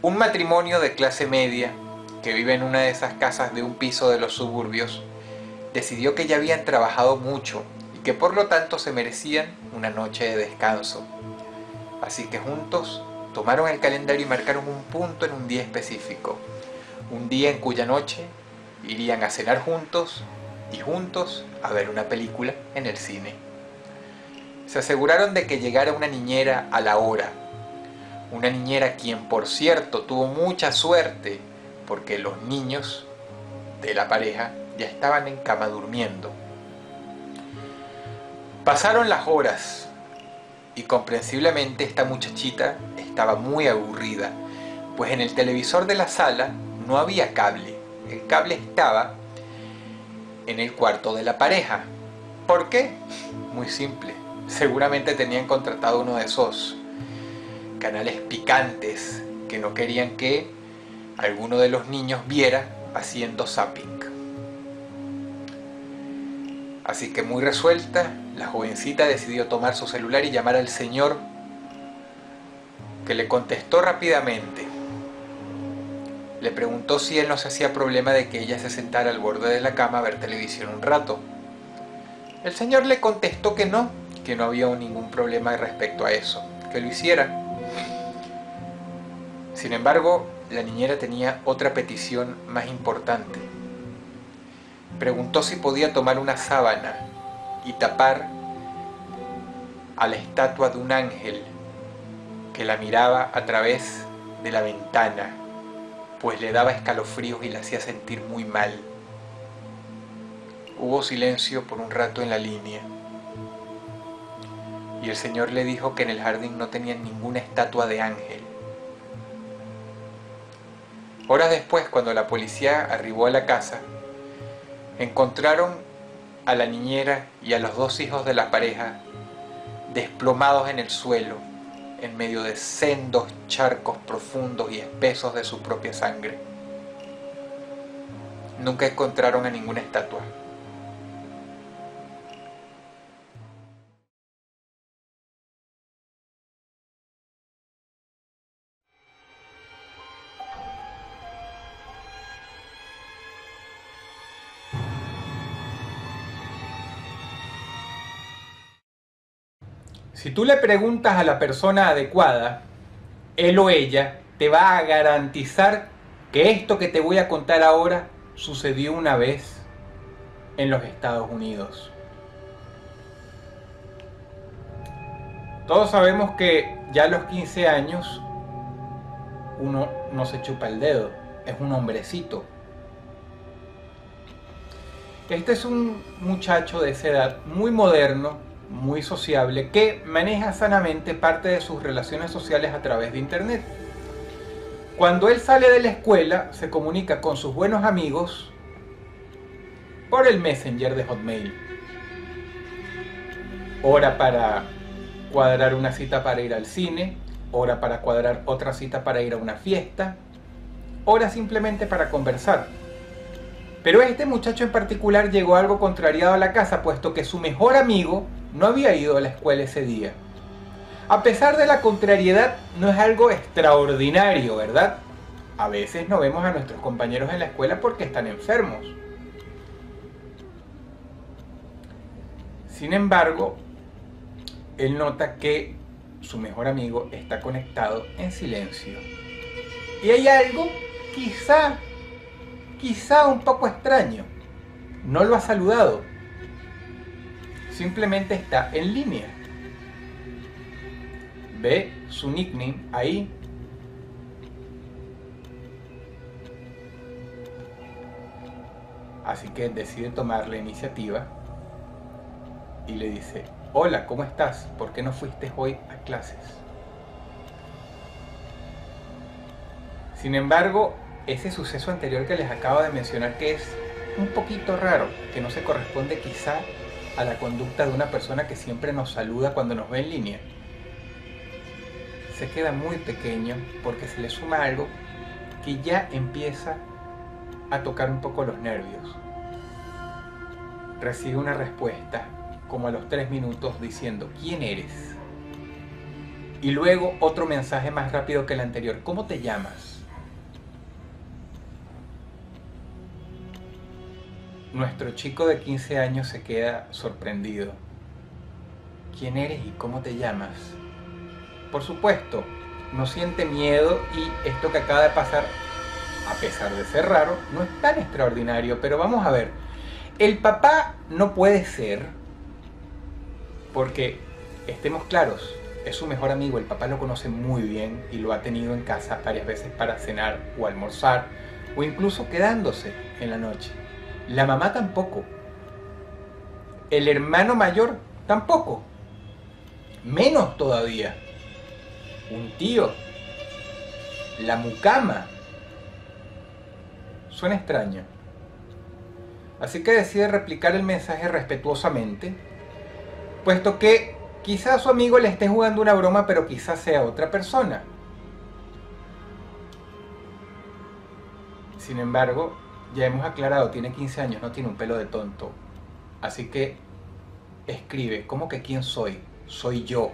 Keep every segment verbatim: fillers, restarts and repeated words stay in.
Un matrimonio de clase media que vive en una de esas casas de un piso de los suburbios decidió que ya habían trabajado mucho y que por lo tanto se merecían una noche de descanso. Así que juntos tomaron el calendario y marcaron un punto en un día específico, un día en cuya noche irían a cenar juntos y juntos a ver una película en el cine. Se aseguraron de que llegara una niñera a la hora, una niñera quien por cierto tuvo mucha suerte porque los niños de la pareja ya estaban en cama durmiendo. Pasaron las horas y comprensiblemente esta muchachita estaba muy aburrida, pues en el televisor de la sala no había cable. El cable estaba en el cuarto de la pareja. ¿Por qué? Muy simple. Seguramente tenían contratado uno de esos canales picantes que no querían que alguno de los niños viera haciendo zapping. Así que muy resuelta, la jovencita decidió tomar su celular y llamar al señor, que le contestó rápidamente. Le preguntó si él no se hacía problema de que ella se sentara al borde de la cama a ver televisión un rato. El señor le contestó que no, que no había ningún problema respecto a eso, que lo hiciera. Sin embargo, la niñera tenía otra petición más importante. Preguntó si podía tomar una sábana y tapar a la estatua de un ángel que la miraba a través de la ventana, pues le daba escalofríos y la hacía sentir muy mal. Hubo silencio por un rato en la línea y el señor le dijo que en el jardín no tenían ninguna estatua de ángel. Horas después, cuando la policía arribó a la casa, encontraron a la niñera y a los dos hijos de la pareja desplomados en el suelo, en medio de sendos charcos profundos y espesos de su propia sangre. Nunca encontraron a ninguna estatua. Si tú le preguntas a la persona adecuada, él o ella te va a garantizar que esto que te voy a contar ahora sucedió una vez en los Estados Unidos. Todos sabemos que ya a los quince años uno no se chupa el dedo, es un hombrecito. Este es un muchacho de esa edad muy moderno, muy sociable, que maneja sanamente parte de sus relaciones sociales a través de internet. Cuando él sale de la escuela, se comunica con sus buenos amigos por el Messenger de Hotmail. Hora para cuadrar una cita para ir al cine, hora para cuadrar otra cita para ir a una fiesta, hora simplemente para conversar. Pero este muchacho en particular llegó algo contrariado a la casa, puesto que su mejor amigo no había ido a la escuela ese día. A pesar de la contrariedad, no es algo extraordinario, ¿verdad? A veces no vemos a nuestros compañeros en la escuela porque están enfermos. Sin embargo, él nota que su mejor amigo está conectado en silencio. Y hay algo, quizá, quizá un poco extraño. No lo ha saludado. Simplemente está en línea. Ve su nickname ahí. Así que decide tomar la iniciativa y le dice: hola, ¿cómo estás? ¿Por qué no fuiste hoy a clases? Sin embargo, ese suceso anterior que les acabo de mencionar, que es un poquito raro, que no se corresponde quizá a la conducta de una persona que siempre nos saluda cuando nos ve en línea, se queda muy pequeño porque se le suma algo que ya empieza a tocar un poco los nervios. Recibe una respuesta como a los tres minutos diciendo: ¿quién eres? Y luego otro mensaje más rápido que el anterior: ¿cómo te llamas? Nuestro chico de quince años se queda sorprendido. ¿Quién eres y cómo te llamas? Por supuesto, no siente miedo y esto que acaba de pasar, a pesar de ser raro, no es tan extraordinario. Pero vamos a ver, el papá no puede ser, porque estemos claros, es su mejor amigo, el papá lo conoce muy bien y lo ha tenido en casa varias veces para cenar o almorzar o incluso quedándose en la noche. La mamá tampoco. El hermano mayor tampoco. Menos todavía. Un tío. La mucama. Suena extraño. Así que decide replicar el mensaje respetuosamente, puesto que quizás su amigo le esté jugando una broma, pero quizás sea otra persona. Sin embargo, ya hemos aclarado, tiene quince años, no tiene un pelo de tonto. Así que escribe, ¿cómo que quién soy? Soy yo.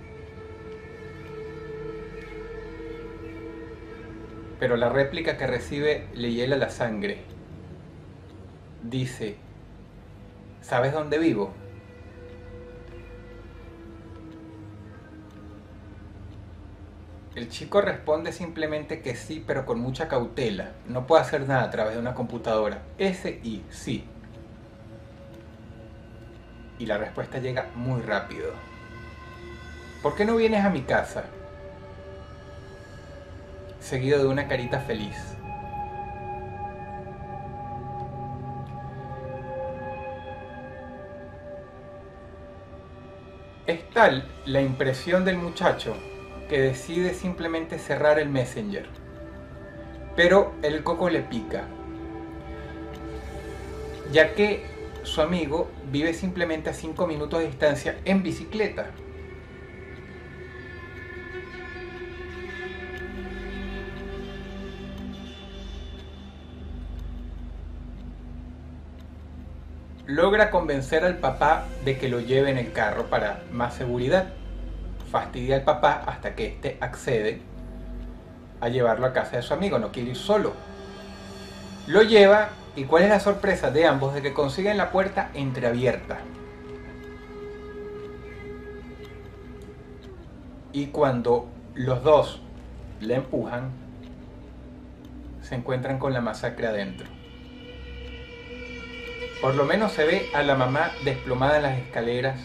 Pero la réplica que recibe le hiela la sangre. Dice, ¿sabes dónde vivo? El chico responde simplemente que sí, pero con mucha cautela. No puede hacer nada a través de una computadora. Ese y sí. Y la respuesta llega muy rápido. ¿Por qué no vienes a mi casa? Seguido de una carita feliz. Es tal la impresión del muchacho que decide simplemente cerrar el Messenger. Pero el coco le pica, ya que su amigo vive simplemente a cinco minutos de distancia en bicicleta. Logra convencer al papá de que lo lleve en el carro para más seguridad. Fastidia al papá hasta que éste accede a llevarlo a casa de su amigo, no quiere ir solo. Lo lleva y ¿cuál es la sorpresa de ambos? De que consiguen la puerta entreabierta. Y cuando los dos le empujan, se encuentran con la masacre adentro. Por lo menos se ve a la mamá desplomada en las escaleras,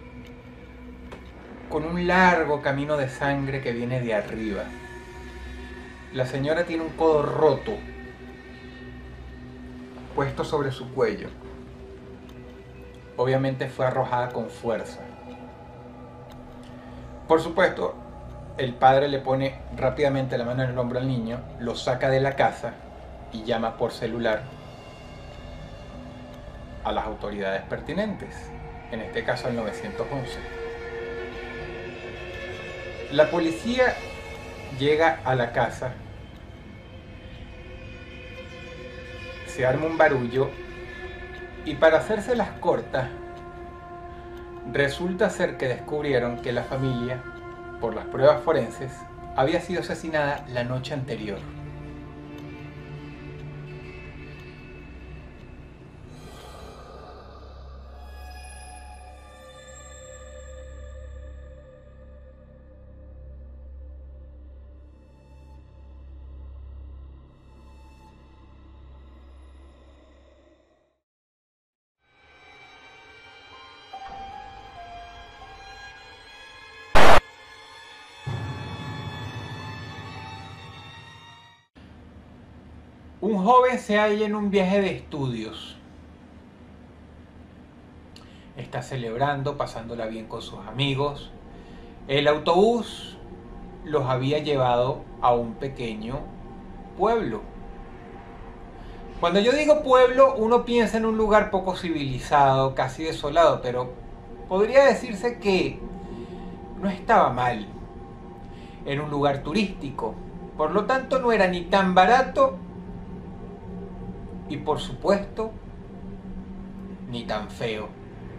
con un largo camino de sangre que viene de arriba. La señora tiene un codo roto puesto sobre su cuello. Obviamente fue arrojada con fuerza. Por supuesto, el padre le pone rápidamente la mano en el hombro al niño, lo saca de la casa y llama por celular a las autoridades pertinentes, en este caso al nueve once. La policía llega a la casa, se arma un barullo y, para hacerse las cortas, resulta ser que descubrieron que la familia, por las pruebas forenses, había sido asesinada la noche anterior. Un joven se halla en un viaje de estudios. Está celebrando, pasándola bien con sus amigos. El autobús los había llevado a un pequeño pueblo. Cuando yo digo pueblo, uno piensa en un lugar poco civilizado, casi desolado, pero podría decirse que no estaba mal. Era un lugar turístico, por lo tanto no era ni tan barato y, por supuesto, ni tan feo.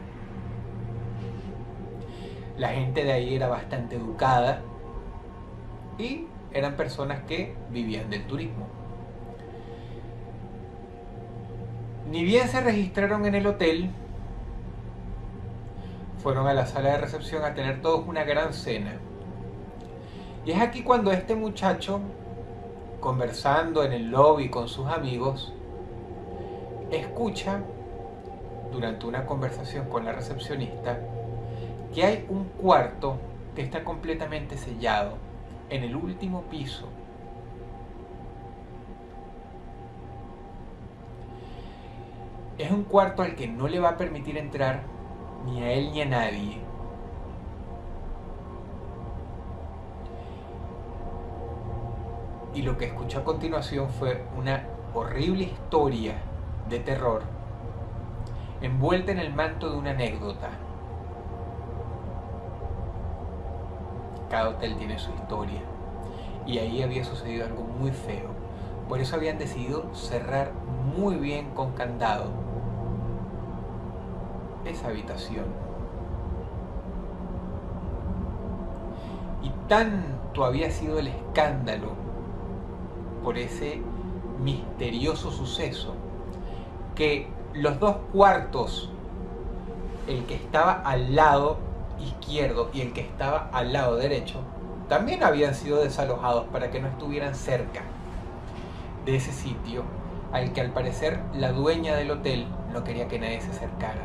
La gente de ahí era bastante educada y eran personas que vivían del turismo. Ni bien se registraron en el hotel, fueron a la sala de recepción a tener todos una gran cena. Y es aquí cuando este muchacho, conversando en el lobby con sus amigos, escucha durante una conversación con la recepcionista que hay un cuarto que está completamente sellado en el último piso. Es un cuarto al que no le va a permitir entrar ni a él ni a nadie. Y lo que escuchó a continuación fue una horrible historia de terror envuelta en el manto de una anécdota. Cada hotel tiene su historia y ahí había sucedido algo muy feo. Por eso habían decidido cerrar muy bien con candado esa habitación. Y tanto había sido el escándalo por ese misterioso suceso que los dos cuartos, el que estaba al lado izquierdo y el que estaba al lado derecho, también habían sido desalojados para que no estuvieran cerca de ese sitio al que al parecer la dueña del hotel no quería que nadie se acercara.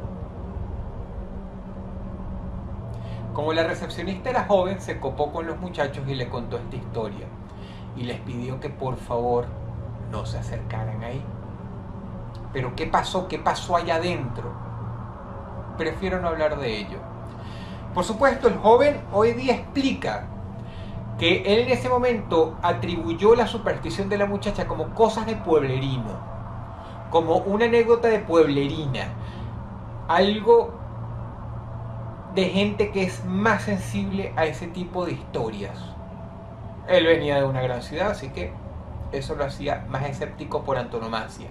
Como la recepcionista era joven, se copó con los muchachos y le contó esta historia y les pidió que por favor no se acercaran ahí. Pero ¿qué pasó? ¿Qué pasó allá adentro? Prefiero no hablar de ello. Por supuesto, el joven hoy día explica que él en ese momento atribuyó la superstición de la muchacha como cosas de pueblerino, como una anécdota de pueblerina, algo de gente que es más sensible a ese tipo de historias. Él venía de una gran ciudad, así que eso lo hacía más escéptico por antonomasia.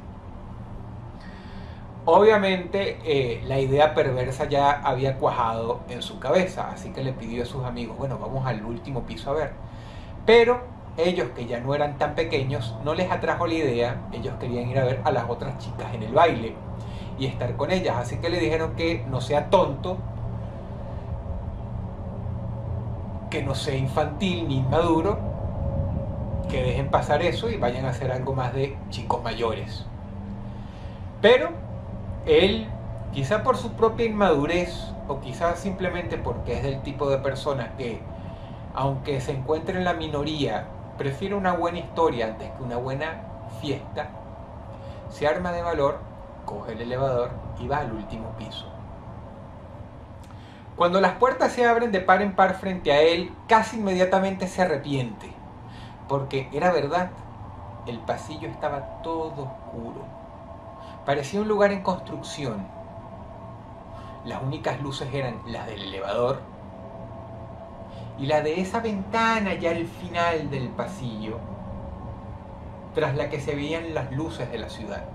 Obviamente eh, la idea perversa ya había cuajado en su cabeza, así que le pidió a sus amigos, bueno, vamos al último piso a ver. Pero ellos, que ya no eran tan pequeños, no les atrajo la idea. Ellos querían ir a ver a las otras chicas en el baile y estar con ellas, así que le dijeron que no sea tonto, que no sea infantil ni inmaduro, que dejen pasar eso y vayan a hacer algo más de chicos mayores. Pero él, quizá por su propia inmadurez o quizá simplemente porque es del tipo de persona que, aunque se encuentre en la minoría, prefiere una buena historia antes que una buena fiesta, se arma de valor, coge el elevador y va al último piso. Cuando las puertas se abren de par en par frente a él, casi inmediatamente se arrepiente, porque era verdad, el pasillo estaba todo oscuro. Parecía un lugar en construcción. Las únicas luces eran las del elevador y la de esa ventana ya al final del pasillo, tras la que se veían las luces de la ciudad.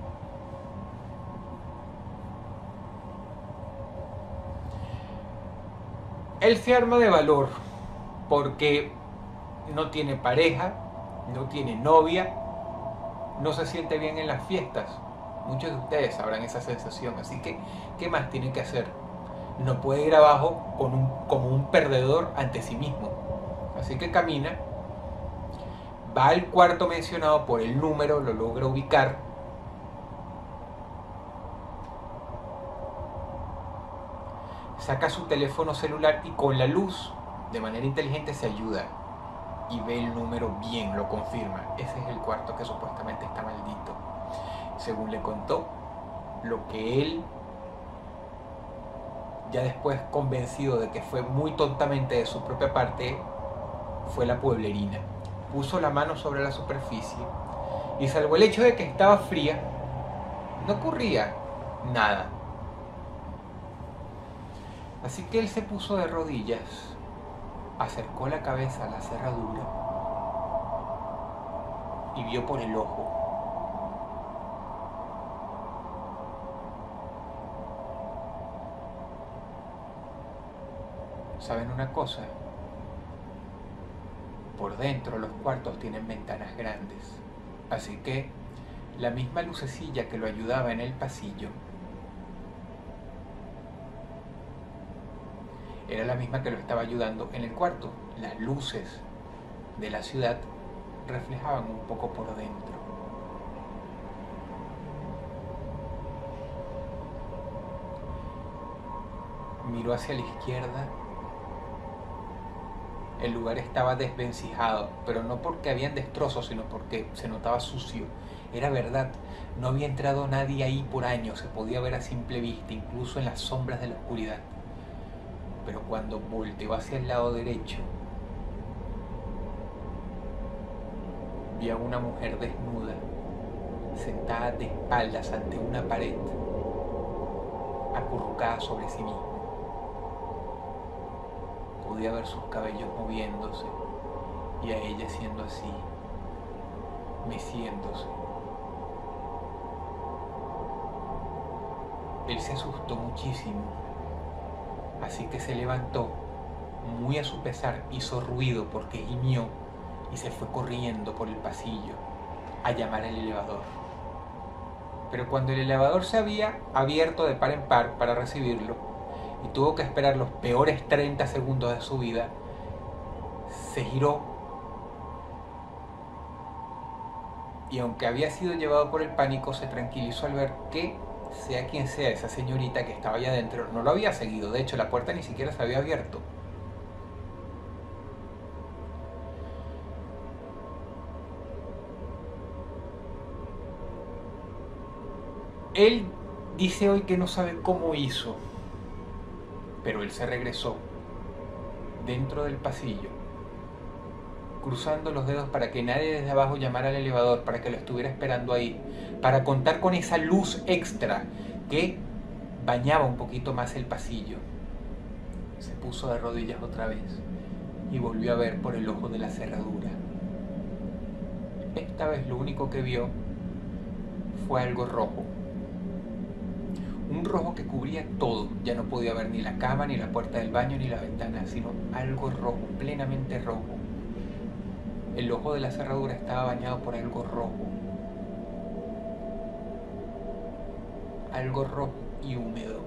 Él se arma de valor porque no tiene pareja, no tiene novia, no se siente bien en las fiestas. Muchos de ustedes sabrán esa sensación, así que ¿qué más tiene que hacer? No puede ir abajo con un, como un perdedor ante sí mismo. Así que camina, va al cuarto mencionado por el número, lo logra ubicar. Saca su teléfono celular y con la luz, de manera inteligente, se ayuda y ve el número bien, lo confirma. Ese es el cuarto que supuestamente está maldito. Según le contó, lo que él, ya después convencido de que fue muy tontamente de su propia parte, fue la pueblerina. Puso la mano sobre la superficie y, salvo el hecho de que estaba fría, no ocurría nada. Así que él se puso de rodillas, acercó la cabeza a la cerradura y vio por el ojo. ¿Saben una cosa? Por dentro los cuartos tienen ventanas grandes, así que La misma lucecilla que lo ayudaba en el pasillo era la misma que lo estaba ayudando en el cuarto. Las luces de la ciudad reflejaban un poco por dentro. Miró hacia la izquierda. El lugar estaba desvencijado, pero no porque habían destrozos, sino porque se notaba sucio. Era verdad, no había entrado nadie ahí por años, se podía ver a simple vista, incluso en las sombras de la oscuridad. Pero cuando volteó hacia el lado derecho, vi a una mujer desnuda, sentada de espaldas ante una pared, acurrucada sobre sí misma. Podía ver sus cabellos moviéndose y a ella siendo así, meciéndose. Él se asustó muchísimo, así que se levantó, muy a su pesar, hizo ruido porque gimió y se fue corriendo por el pasillo a llamar al elevador. Pero cuando el elevador se había abierto de par en par para recibirlo, y tuvo que esperar los peores treinta segundos de su vida, se giró y aunque había sido llevado por el pánico, se tranquilizó al ver que, sea quien sea esa señorita que estaba allá adentro, no lo había seguido. De hecho, la puerta ni siquiera se había abierto. Él dice hoy que no sabe cómo hizo, pero él se regresó dentro del pasillo, cruzando los dedos para que nadie desde abajo llamara al elevador, para que lo estuviera esperando ahí, para contar con esa luz extra que bañaba un poquito más el pasillo. Se puso de rodillas otra vez y volvió a ver por el ojo de la cerradura. Esta vez lo único que vio fue algo rojo. Un rojo que cubría todo. Ya no podía ver ni la cama, ni la puerta del baño, ni la ventana, sino algo rojo, plenamente rojo. El ojo de la cerradura estaba bañado por algo rojo. Algo rojo y húmedo.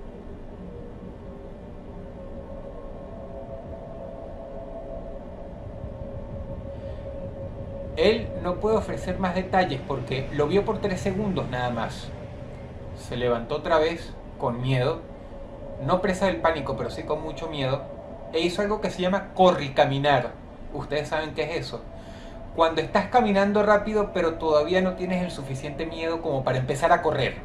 Él no puede ofrecer más detalles porque lo vio por tres segundos nada más. Se levantó otra vez con miedo, no presa del pánico, pero sí con mucho miedo, e hizo algo que se llama corricaminar. Ustedes saben qué es eso. Cuando estás caminando rápido, pero todavía no tienes el suficiente miedo como para empezar a correr.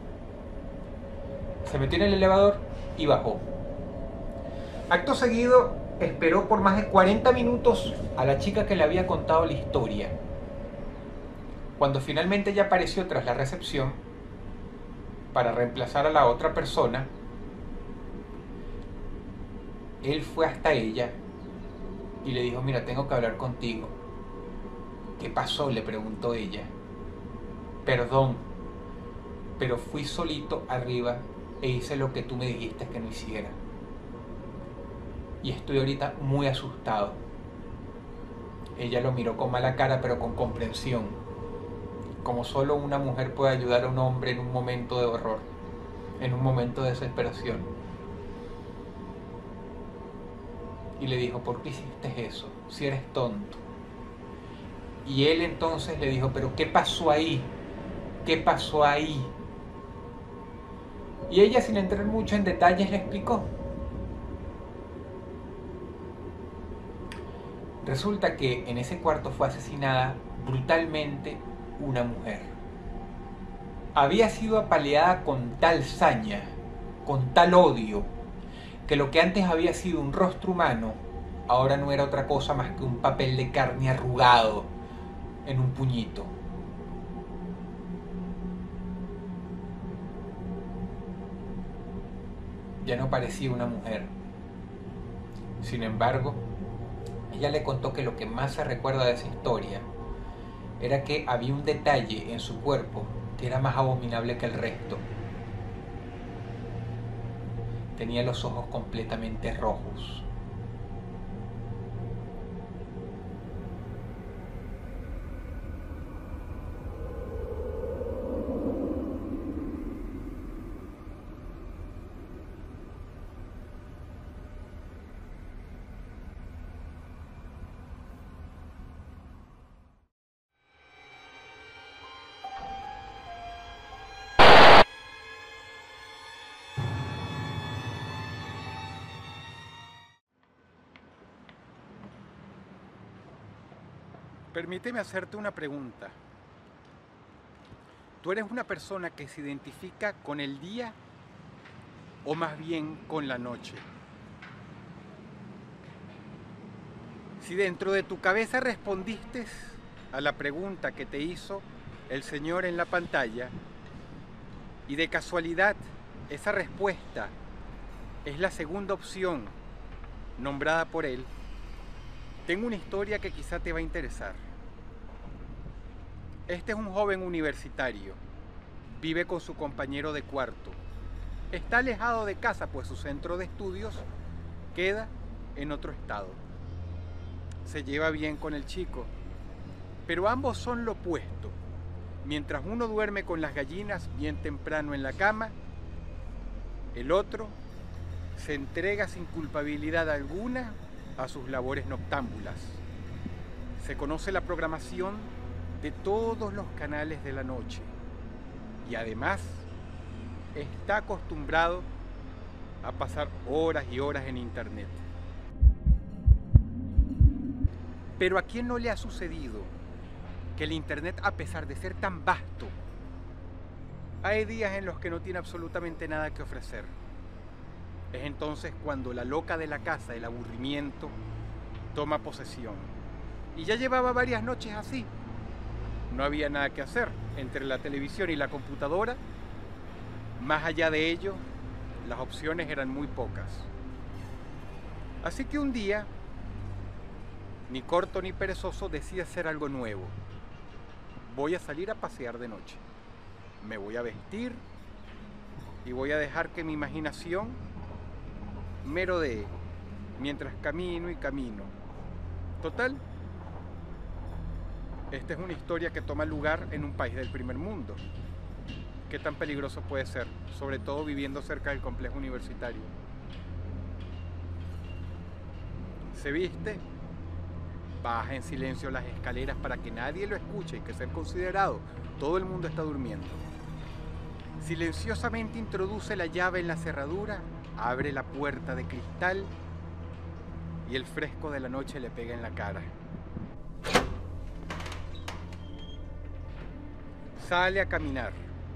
Se metió en el elevador y bajó. Acto seguido, esperó por más de cuarenta minutos a la chica que le había contado la historia. Cuando finalmente ya apareció tras la recepción, para reemplazar a la otra persona, él fue hasta ella y le dijo: mira, tengo que hablar contigo. ¿Qué pasó?, le preguntó ella. Perdón, pero fui solito arriba e hice lo que tú me dijiste que no hiciera. Y estoy ahorita muy asustado. Ella lo miró con mala cara, pero con comprensión, como solo una mujer puede ayudar a un hombre en un momento de horror, en un momento de desesperación. Y le dijo: ¿por qué hiciste eso? Si eres tonto. Y él entonces le dijo: ¿pero qué pasó ahí? ¿Qué pasó ahí? Y ella, sin entrar mucho en detalles, le explicó. Resulta que en ese cuarto fue asesinada brutalmente una mujer. Había sido apaleada con tal saña, con tal odio, que lo que antes había sido un rostro humano, ahora no era otra cosa más que un papel de carne arrugado en un puñito. Ya no parecía una mujer. Sin embargo, ella le contó que lo que más se recuerda de esa historia era que había un detalle en su cuerpo que era más abominable que el resto. Tenía los ojos completamente rojos. Permíteme hacerte una pregunta. ¿Tú eres una persona que se identifica con el día o más bien con la noche? Si dentro de tu cabeza respondiste a la pregunta que te hizo el señor en la pantalla y de casualidad esa respuesta es la segunda opción nombrada por él, tengo una historia que quizá te va a interesar. Este es un joven universitario, vive con su compañero de cuarto. Está alejado de casa, pues su centro de estudios queda en otro estado. Se lleva bien con el chico, pero ambos son lo opuesto. Mientras uno duerme con las gallinas bien temprano en la cama, el otro se entrega sin culpabilidad alguna a sus labores noctámbulas. Se conoce la programación de todos los canales de la noche y además está acostumbrado a pasar horas y horas en internet. Pero ¿a quién no le ha sucedido que el internet, a pesar de ser tan vasto, hay días en los que no tiene absolutamente nada que ofrecer? Es entonces cuando la loca de la casa, el aburrimiento, toma posesión. Y ya llevaba varias noches así. No había nada que hacer entre la televisión y la computadora. Más allá de ello, las opciones eran muy pocas. Así que un día, ni corto ni perezoso, decide hacer algo nuevo. Voy a salir a pasear de noche. Me voy a vestir y voy a dejar que mi imaginación merodee mientras camino y camino. Total, esta es una historia que toma lugar en un país del primer mundo. ¿Qué tan peligroso puede ser? Sobre todo viviendo cerca del complejo universitario. Se viste, baja en silencio las escaleras para que nadie lo escuche y que ser considerado. Todo el mundo está durmiendo. Silenciosamente introduce la llave en la cerradura, abre la puerta de cristal y el fresco de la noche le pega en la cara. Sale a caminar.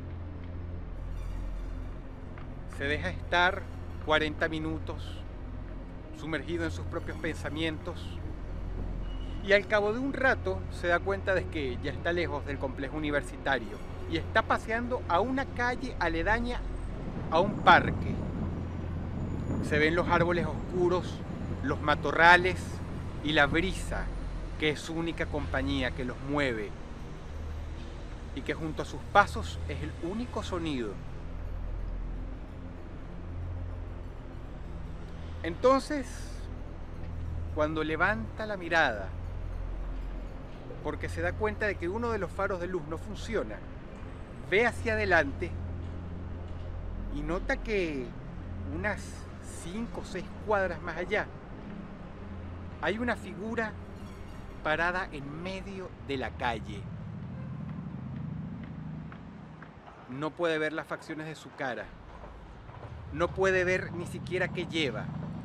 Se deja estar cuarenta minutos sumergido en sus propios pensamientos y al cabo de un rato se da cuenta de que ya está lejos del complejo universitario y está paseando a una calle aledaña a un parque. Se ven los árboles oscuros, los matorrales y la brisa, que es su única compañía que los mueve y que junto a sus pasos es el único sonido. Entonces, cuando levanta la mirada, porque se da cuenta de que uno de los faros de luz no funciona, ve hacia adelante y nota que unas cinco o seis cuadras más allá hay una figura parada en medio de la calle. No puede ver las facciones de su cara, no puede ver ni siquiera qué lleva,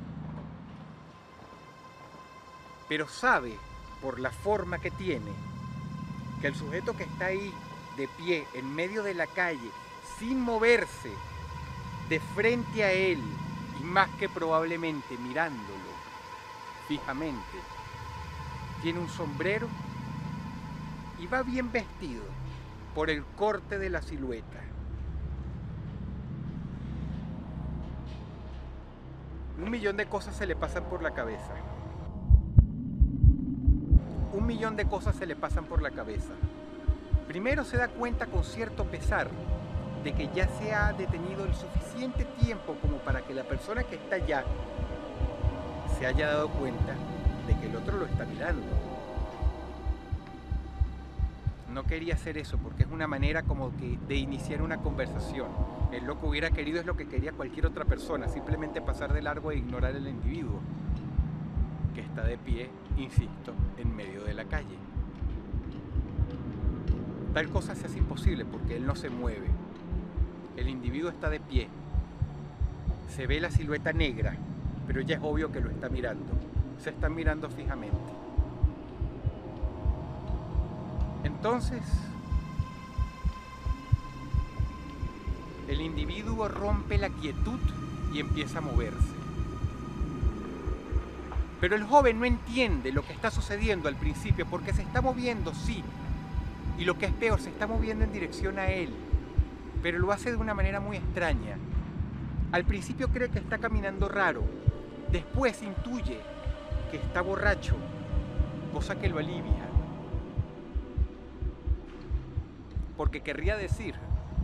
pero sabe por la forma que tiene que el sujeto que está ahí de pie en medio de la calle sin moverse, de frente a él y más que probablemente mirándolo fijamente, tiene un sombrero y va bien vestido por el corte de la silueta. Un millón de cosas se le pasan por la cabeza. Un millón de cosas se le pasan por la cabeza. Primero se da cuenta con cierto pesar de que ya se ha detenido el suficiente tiempo como para que la persona que está allá se haya dado cuenta de que el otro lo está mirando. No quería hacer eso porque es una manera como que de iniciar una conversación. Él lo que hubiera querido es lo que quería cualquier otra persona, simplemente pasar de largo e ignorar al individuo que está de pie, insisto, en medio de la calle. Tal cosa se hace imposible porque él no se mueve. El individuo está de pie. Se ve la silueta negra, pero ya es obvio que lo está mirando. Se está mirando fijamente. Entonces, el individuo rompe la quietud y empieza a moverse. Pero el joven no entiende lo que está sucediendo al principio porque se está moviendo, sí. Y lo que es peor, se está moviendo en dirección a él. Pero lo hace de una manera muy extraña. Al principio cree que está caminando raro. Después intuye que está borracho, cosa que lo alivia. Porque querría decir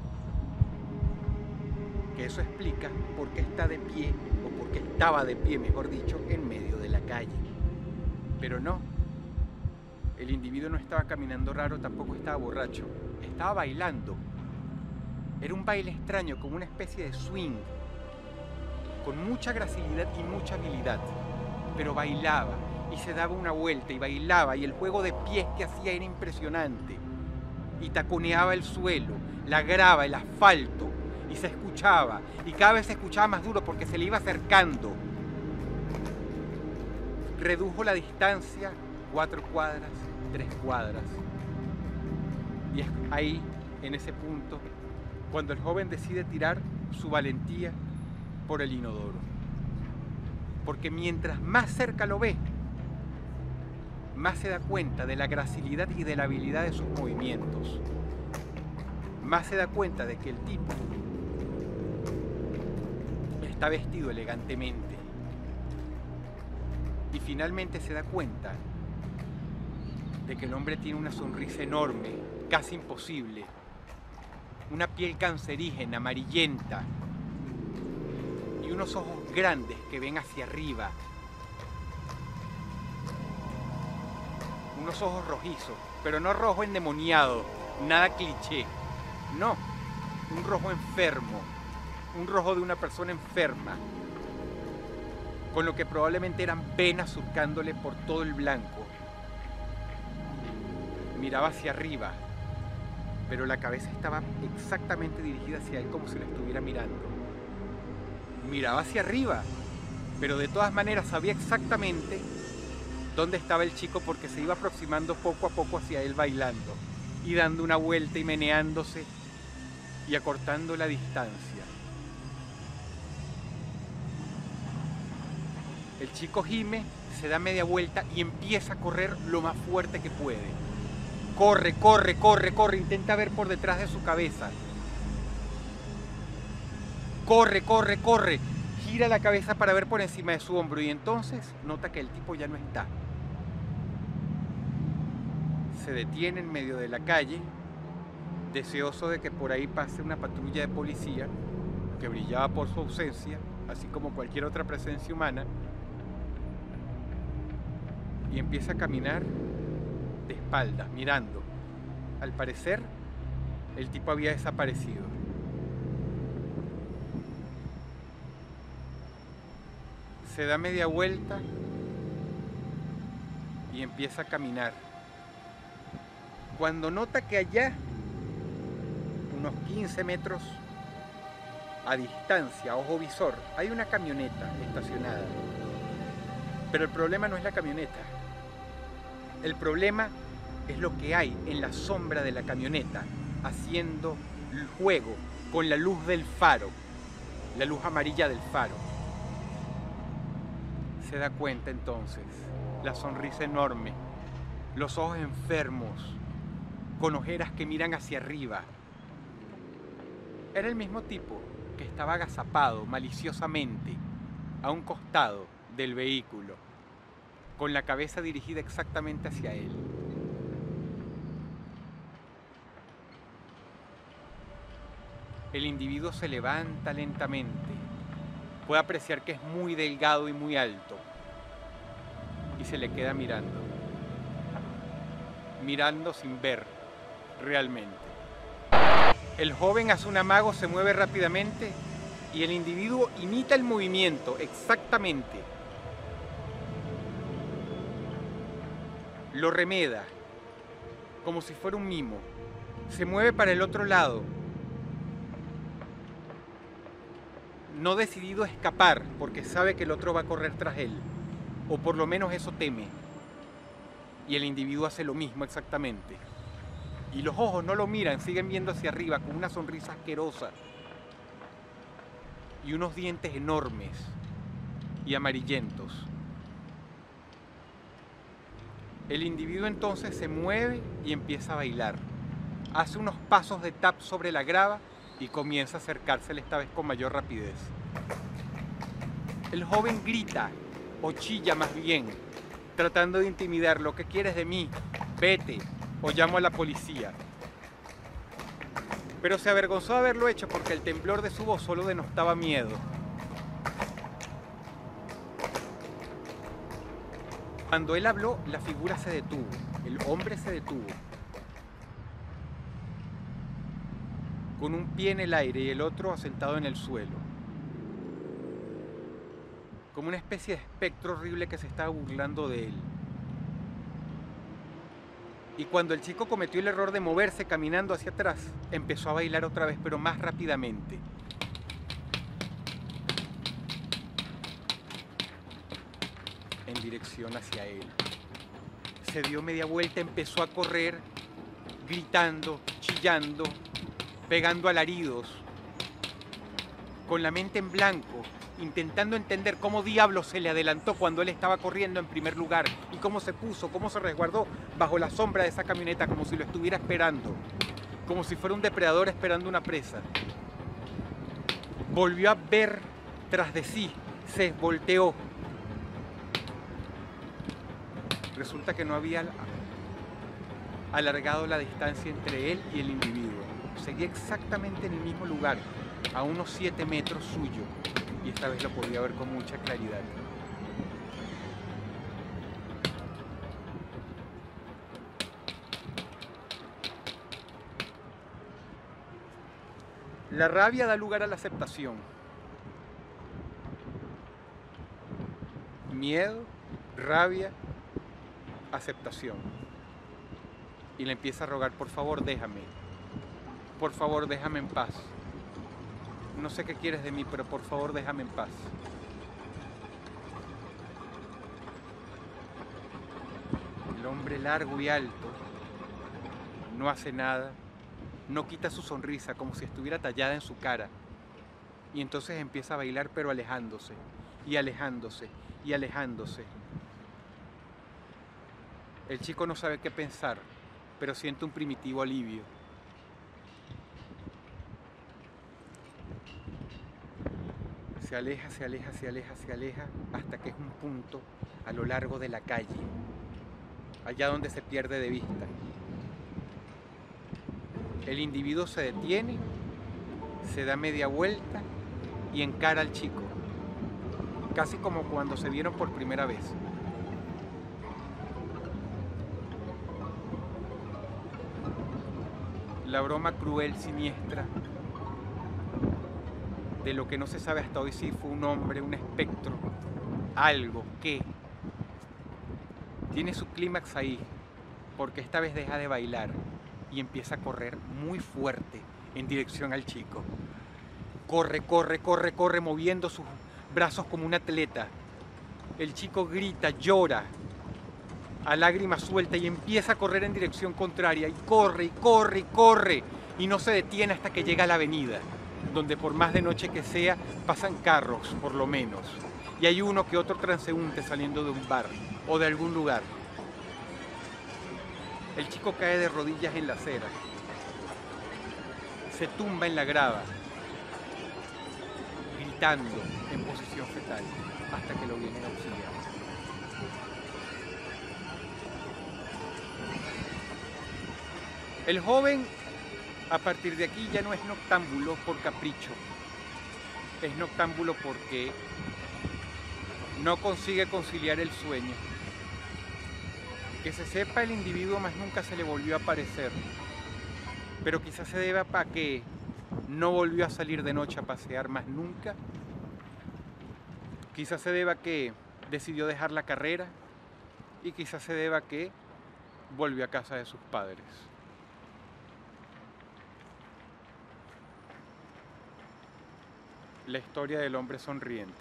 que eso explica por qué está de pie, o por qué estaba de pie, mejor dicho, en medio de la calle. Pero no, el individuo no estaba caminando raro, tampoco estaba borracho, estaba bailando. Era un baile extraño, como una especie de swing, con mucha gracilidad y mucha habilidad, pero bailaba y se daba una vuelta y bailaba, y el juego de pies que hacía era impresionante, y taconeaba el suelo, la grava, el asfalto, y se escuchaba, y cada vez se escuchaba más duro porque se le iba acercando. Redujo la distancia, cuatro cuadras, tres cuadras. Y es ahí, en ese punto, cuando el joven decide tirar su valentía por el inodoro. Porque mientras más cerca lo ve, más se da cuenta de la gracilidad y de la habilidad de sus movimientos. Más se da cuenta de que el tipo está vestido elegantemente. Y finalmente se da cuenta de que el hombre tiene una sonrisa enorme, casi imposible, una piel cancerígena, amarillenta, y unos ojos grandes que ven hacia arriba, unos ojos rojizos, pero no rojo endemoniado, nada cliché, no, un rojo enfermo, un rojo de una persona enferma, con lo que probablemente eran venas surcándole por todo el blanco. Miraba hacia arriba, pero la cabeza estaba exactamente dirigida hacia él, como si lo estuviera mirando. Miraba hacia arriba, pero de todas maneras sabía exactamente dónde estaba el chico, porque se iba aproximando poco a poco hacia él bailando y dando una vuelta y meneándose y acortando la distancia. El chico gime, se da media vuelta y empieza a correr lo más fuerte que puede. Corre, corre, corre, corre, intenta ver por detrás de su cabeza. Corre, corre, corre, gira la cabeza para ver por encima de su hombro, y entonces nota que el tipo ya no está. Se detiene en medio de la calle, deseoso de que por ahí pase una patrulla de policía que brillaba por su ausencia, así como cualquier otra presencia humana, y empieza a caminar de espaldas, mirando. Al parecer, el tipo había desaparecido. Se da media vuelta y empieza a caminar. Cuando nota que allá, unos quince metros a distancia, a ojo visor, hay una camioneta estacionada. Pero el problema no es la camioneta. El problema es lo que hay en la sombra de la camioneta, haciendo el juego con la luz del faro, la luz amarilla del faro. Se da cuenta entonces, la sonrisa enorme, los ojos enfermos, con ojeras que miran hacia arriba. Era el mismo tipo que estaba agazapado maliciosamente a un costado del vehículo, con la cabeza dirigida exactamente hacia él. El individuo se levanta lentamente. Puede apreciar que es muy delgado y muy alto, y se le queda mirando. Mirando sin ver realmente. El joven hace un amago, se mueve rápidamente, y el individuo imita el movimiento exactamente. Lo remeda, como si fuera un mimo. Se mueve para el otro lado, no decidido a escapar, porque sabe que el otro va a correr tras él, o por lo menos eso teme. Y el individuo hace lo mismo exactamente. Y los ojos no lo miran, siguen viendo hacia arriba con una sonrisa asquerosa y unos dientes enormes y amarillentos. El individuo entonces se mueve y empieza a bailar. Hace unos pasos de tap sobre la grava y comienza a acercársele esta vez con mayor rapidez. El joven grita, o chilla más bien, tratando de intimidar. ¿Lo que quieres de mí? Vete, o llamo a la policía. Pero se avergonzó de haberlo hecho porque el temblor de su voz solo denotaba miedo. Cuando él habló, la figura se detuvo, el hombre se detuvo, con un pie en el aire y el otro asentado en el suelo, como una especie de espectro horrible que se estaba burlando de él. Y cuando el chico cometió el error de moverse caminando hacia atrás, empezó a bailar otra vez, pero más rápidamente. En dirección hacia él. Se dio media vuelta, empezó a correr, gritando, chillando, pegando alaridos, con la mente en blanco, intentando entender cómo diablos se le adelantó cuando él estaba corriendo en primer lugar y cómo se puso, cómo se resguardó bajo la sombra de esa camioneta como si lo estuviera esperando, como si fuera un depredador esperando una presa. Volvió a ver tras de sí, se volteó. Resulta que no había alargado la distancia entre él y el individuo. Seguía exactamente en el mismo lugar, a unos siete metros suyo, y esta vez lo podía ver con mucha claridad. La rabia da lugar a la aceptación. Miedo, rabia, aceptación. Y le empieza a rogar, por favor, déjame. Por favor, déjame en paz. No sé qué quieres de mí, pero por favor, déjame en paz. El hombre largo y alto no hace nada, no quita su sonrisa como si estuviera tallada en su cara. Y entonces empieza a bailar, pero alejándose, y alejándose, y alejándose. El chico no sabe qué pensar, pero siente un primitivo alivio. Se aleja, se aleja, se aleja, se aleja, hasta que es un punto a lo largo de la calle, allá donde se pierde de vista. El individuo se detiene, se da media vuelta y encara al chico, casi como cuando se vieron por primera vez. La broma cruel, siniestra, de lo que no se sabe hasta hoy si fue un hombre, un espectro, algo que tiene su clímax ahí, porque esta vez deja de bailar y empieza a correr muy fuerte en dirección al chico. Corre, corre, corre, corre, moviendo sus brazos como un atleta. El chico grita, llora, a lágrima suelta, y empieza a correr en dirección contraria, y corre, y corre, y corre, y no se detiene hasta que llega a la avenida, donde por más de noche que sea, pasan carros, por lo menos, y hay uno que otro transeúnte saliendo de un bar o de algún lugar. El chico cae de rodillas en la acera, se tumba en la grava, gritando en posición fetal, hasta que lo vienen a auxiliar. El joven, a partir de aquí, ya no es noctámbulo por capricho, es noctámbulo porque no consigue conciliar el sueño. Que se sepa, el individuo más nunca se le volvió a aparecer, pero quizás se deba a que no volvió a salir de noche a pasear más nunca. Quizás se deba a que decidió dejar la carrera, y quizás se deba a que volvió a casa de sus padres. La historia del hombre sonriente.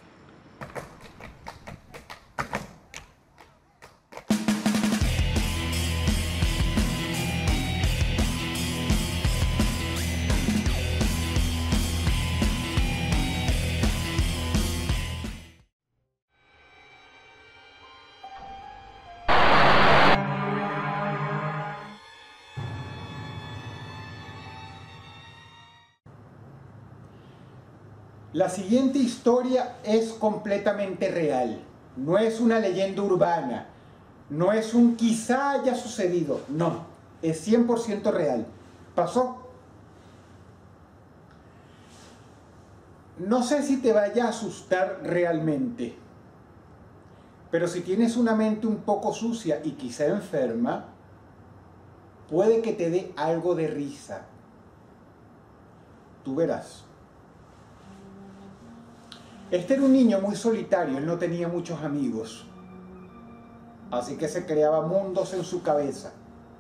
La siguiente historia es completamente real. No es una leyenda urbana. No es un quizá haya sucedido. No, es cien por ciento real. Pasó. No sé si te vaya a asustar realmente, pero si tienes una mente un poco sucia y quizá enferma, puede que te dé algo de risa. Tú verás. Este era un niño muy solitario, él no tenía muchos amigos, así que se creaba mundos en su cabeza.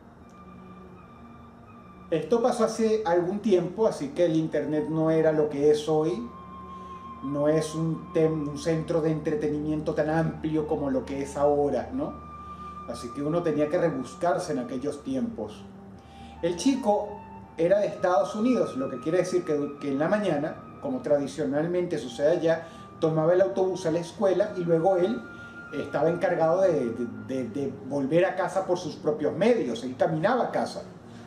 Esto pasó hace algún tiempo, así que el internet no era lo que es hoy, no es un, un centro de entretenimiento tan amplio como lo que es ahora, ¿no? Así que uno tenía que rebuscarse en aquellos tiempos. El chico era de Estados Unidos, lo que quiere decir que, que en la mañana, como tradicionalmente sucede allá, tomaba el autobús a la escuela y luego él estaba encargado de, de, de, de volver a casa por sus propios medios, él caminaba a casa.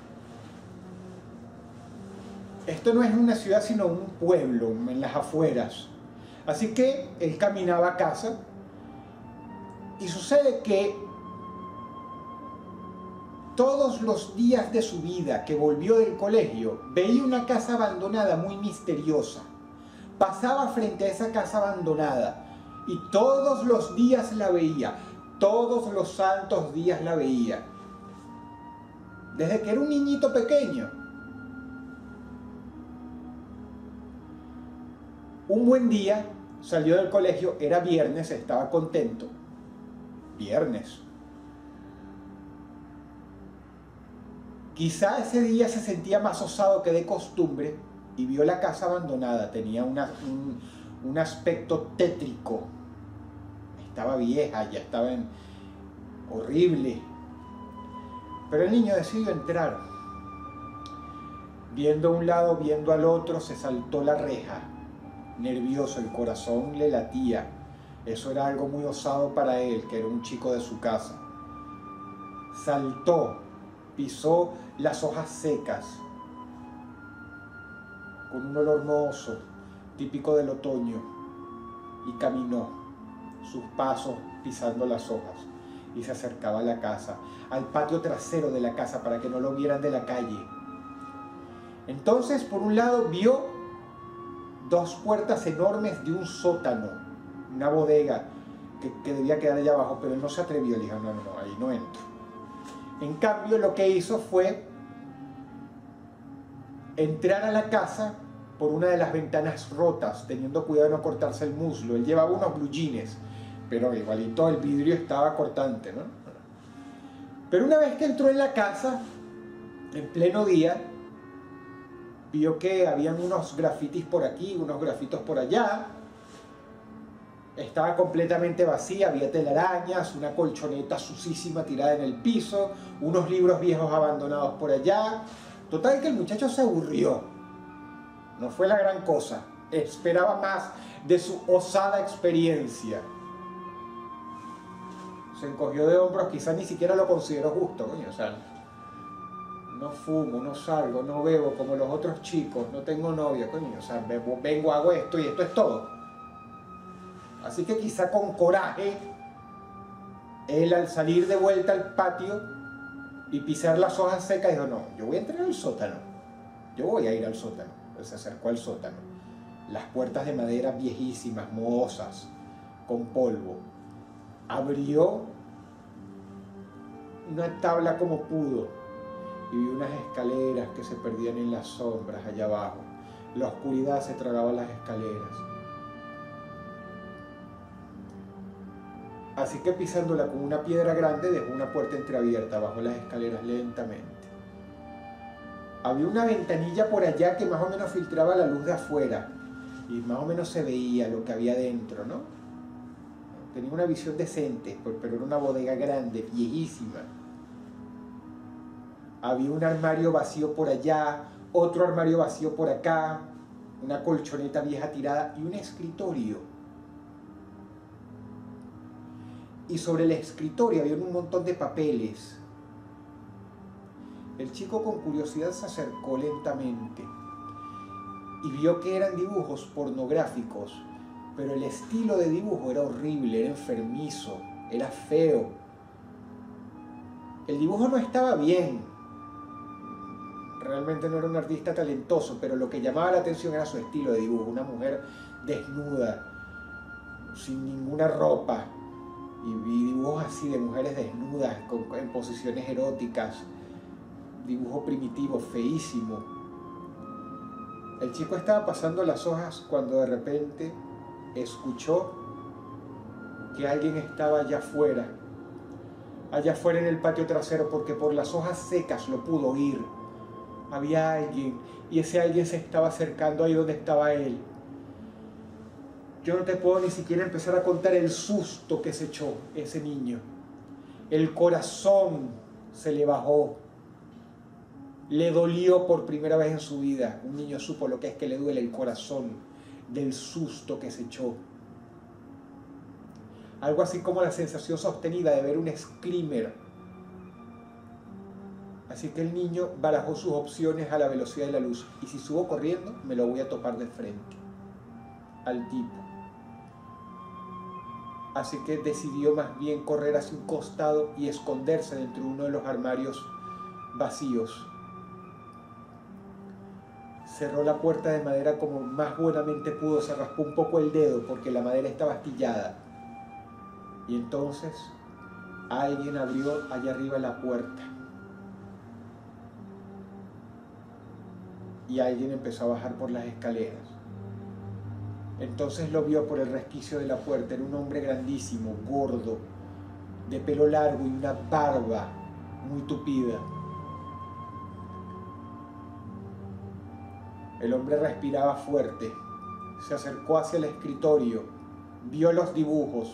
Esto no es una ciudad sino un pueblo en las afueras, así que él caminaba a casa y sucede que todos los días de su vida que volvió del colegio veía una casa abandonada muy misteriosa. Pasaba frente a esa casa abandonada y todos los días la veía, todos los santos días la veía, desde que era un niñito pequeño. Un buen día salió del colegio, era viernes, estaba contento. Viernes. Quizá ese día se sentía más osado que de costumbre y vio la casa abandonada, tenía una, un, un aspecto tétrico, estaba vieja, ya estaba en, horrible, pero el niño decidió entrar. Viendo a un lado, viendo al otro, se saltó la reja, nervioso, el corazón le latía, eso era algo muy osado para él, que era un chico de su casa. Saltó, pisó las hojas secas, con un olor mohoso, típico del otoño, y caminó, sus pasos pisando las hojas, y se acercaba a la casa, al patio trasero de la casa, para que no lo vieran de la calle. Entonces, por un lado, vio dos puertas enormes de un sótano, una bodega, que, que debía quedar allá abajo, pero él no se atrevió, le dijo, no, no, no, ahí no entro. En cambio, lo que hizo fue entrar a la casa por una de las ventanas rotas, teniendo cuidado de no cortarse el muslo. Él llevaba unos blue jeans, pero igualito el vidrio estaba cortante, ¿no? Pero una vez que entró en la casa, en pleno día, vio que habían unos grafitis por aquí, unos grafitos por allá. Estaba completamente vacía, había telarañas, una colchoneta sucísima tirada en el piso, unos libros viejos abandonados por allá. Total que el muchacho se aburrió. No fue la gran cosa. Esperaba más de su osada experiencia. Se encogió de hombros, quizás ni siquiera lo consideró justo, coño. O sea, no fumo, no salgo, no bebo como los otros chicos, no tengo novia, coño. O sea, bebo, vengo, hago esto y esto es todo. Así que quizá con coraje, él al salir de vuelta al patio y pisar las hojas secas, dijo, no, yo voy a entrar al sótano, yo voy a ir al sótano. Entonces se acercó al sótano, las puertas de madera viejísimas, mohosas, con polvo. Abrió una tabla como pudo y vio unas escaleras que se perdían en las sombras allá abajo. La oscuridad se tragaba las escaleras. Así que pisándola con una piedra grande dejó una puerta entreabierta, bajó las escaleras lentamente. Había una ventanilla por allá que más o menos filtraba la luz de afuera y más o menos se veía lo que había dentro, ¿no? Tenía una visión decente, pero era una bodega grande, viejísima. Había un armario vacío por allá, otro armario vacío por acá, una colchoneta vieja tirada y un escritorio. Y sobre el escritorio había un montón de papeles. El chico con curiosidad se acercó lentamente y vio que eran dibujos pornográficos, pero el estilo de dibujo era horrible, era enfermizo, era feo. El dibujo no estaba bien, realmente no era un artista talentoso, pero lo que llamaba la atención era su estilo de dibujo, una mujer desnuda, sin ninguna ropa, y vi dibujos así de mujeres desnudas, con, en posiciones eróticas, dibujo primitivo, feísimo. El chico estaba pasando las hojas cuando de repente escuchó que alguien estaba allá afuera, allá afuera en el patio trasero, porque por las hojas secas lo pudo oír. Había alguien, y ese alguien se estaba acercando ahí donde estaba él. Yo no te puedo ni siquiera empezar a contar el susto que se echó ese niño. El corazón se le bajó. Le dolió por primera vez en su vida. Un niño supo lo que es que le duele el corazón del susto que se echó. Algo así como la sensación sostenida de ver un screamer. Así que el niño barajó sus opciones a la velocidad de la luz. Y si subo corriendo, me lo voy a topar de frente al tipo. Así que decidió más bien correr hacia un costado y esconderse dentro de uno de los armarios vacíos. Cerró la puerta de madera como más buenamente pudo, se raspó un poco el dedo porque la madera estaba astillada. Y entonces alguien abrió allá arriba la puerta. Y alguien empezó a bajar por las escaleras. Entonces lo vio por el resquicio de la puerta. Era un hombre grandísimo, gordo, de pelo largo y una barba muy tupida. El hombre respiraba fuerte. Se acercó hacia el escritorio, vio los dibujos.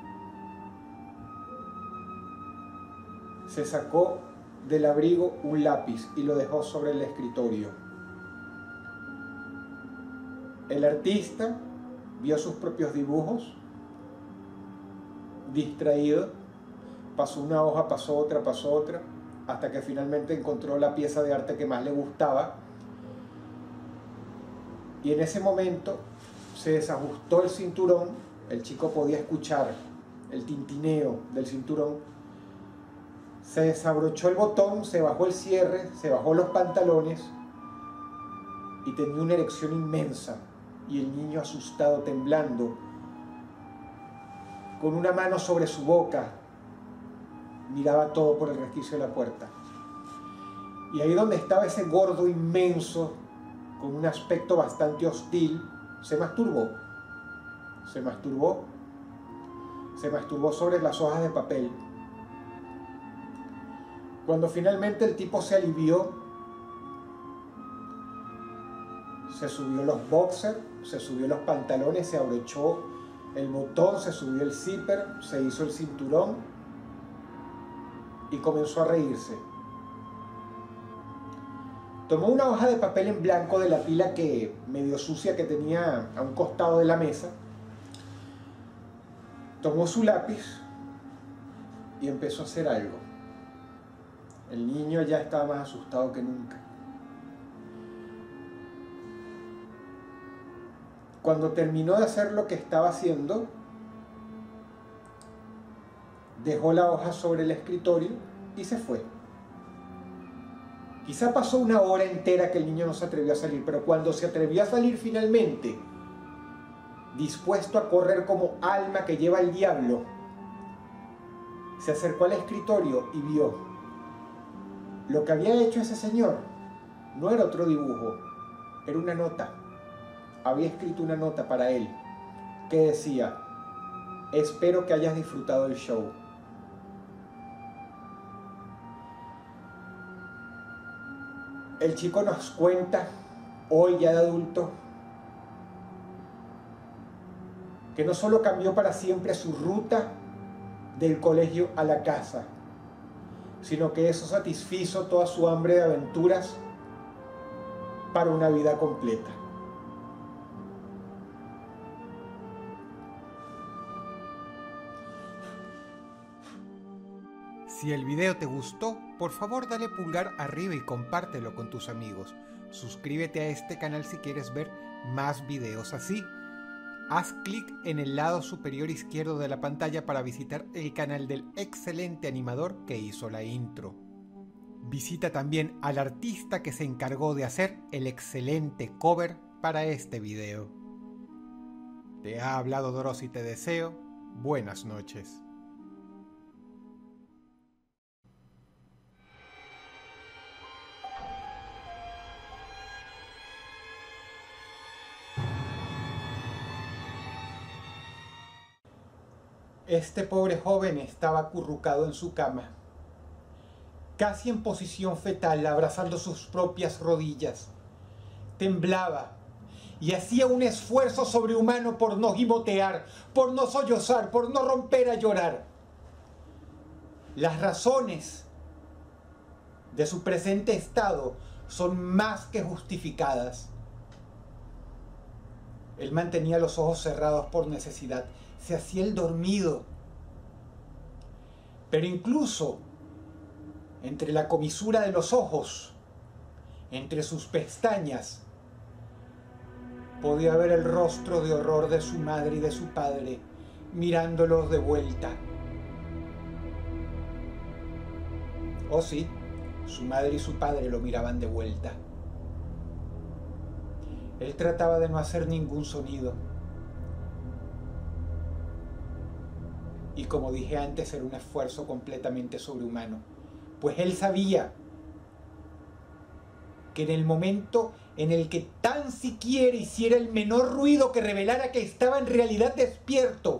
Se sacó del abrigo un lápiz y lo dejó sobre el escritorio. El artista vio sus propios dibujos, distraído, pasó una hoja, pasó otra, pasó otra, hasta que finalmente encontró la pieza de arte que más le gustaba. Y en ese momento se desajustó el cinturón, el chico podía escuchar el tintineo del cinturón, se desabrochó el botón, se bajó el cierre, se bajó los pantalones y tenía una erección inmensa. Y el niño, asustado, temblando, con una mano sobre su boca, miraba todo por el resquicio de la puerta. Y ahí donde estaba ese gordo inmenso, con un aspecto bastante hostil, se masturbó. Se masturbó. Se masturbó sobre las hojas de papel. Cuando finalmente el tipo se alivió, se subió los boxers, se subió los pantalones, se abrochó el botón, se subió el zipper, se hizo el cinturón y comenzó a reírse. Tomó una hoja de papel en blanco de la pila que medio sucia que tenía a un costado de la mesa, tomó su lápiz y empezó a hacer algo. El niño ya estaba más asustado que nunca. Cuando terminó de hacer lo que estaba haciendo, dejó la hoja sobre el escritorio y se fue. Quizá pasó una hora entera que el niño no se atrevió a salir, pero cuando se atrevió a salir finalmente, dispuesto a correr como alma que lleva el diablo, se acercó al escritorio y vio. Lo que había hecho ese señor no era otro dibujo, era una nota. Había escrito una nota para él que decía: espero que hayas disfrutado el show. El chico nos cuenta, hoy ya de adulto, que no solo cambió para siempre su ruta del colegio a la casa, sino que eso satisfizo toda su hambre de aventuras para una vida completa. Si el video te gustó, por favor dale pulgar arriba y compártelo con tus amigos. Suscríbete a este canal si quieres ver más videos así. Haz clic en el lado superior izquierdo de la pantalla para visitar el canal del excelente animador que hizo la intro. Visita también al artista que se encargó de hacer el excelente cover para este video. Te ha hablado Doros y te deseo buenas noches. Este pobre joven estaba acurrucado en su cama, casi en posición fetal, abrazando sus propias rodillas. Temblaba y hacía un esfuerzo sobrehumano por no gimotear, por no sollozar, por no romper a llorar. Las razones de su presente estado son más que justificadas. Él mantenía los ojos cerrados por necesidad, se hacía el dormido. Pero incluso entre la comisura de los ojos, entre sus pestañas, podía ver el rostro de horror de su madre y de su padre, mirándolos de vuelta. Oh sí, su madre y su padre lo miraban de vuelta. Él trataba de no hacer ningún sonido. Y como dije antes, era un esfuerzo completamente sobrehumano. Pues él sabía que en el momento en el que tan siquiera hiciera el menor ruido que revelara que estaba en realidad despierto,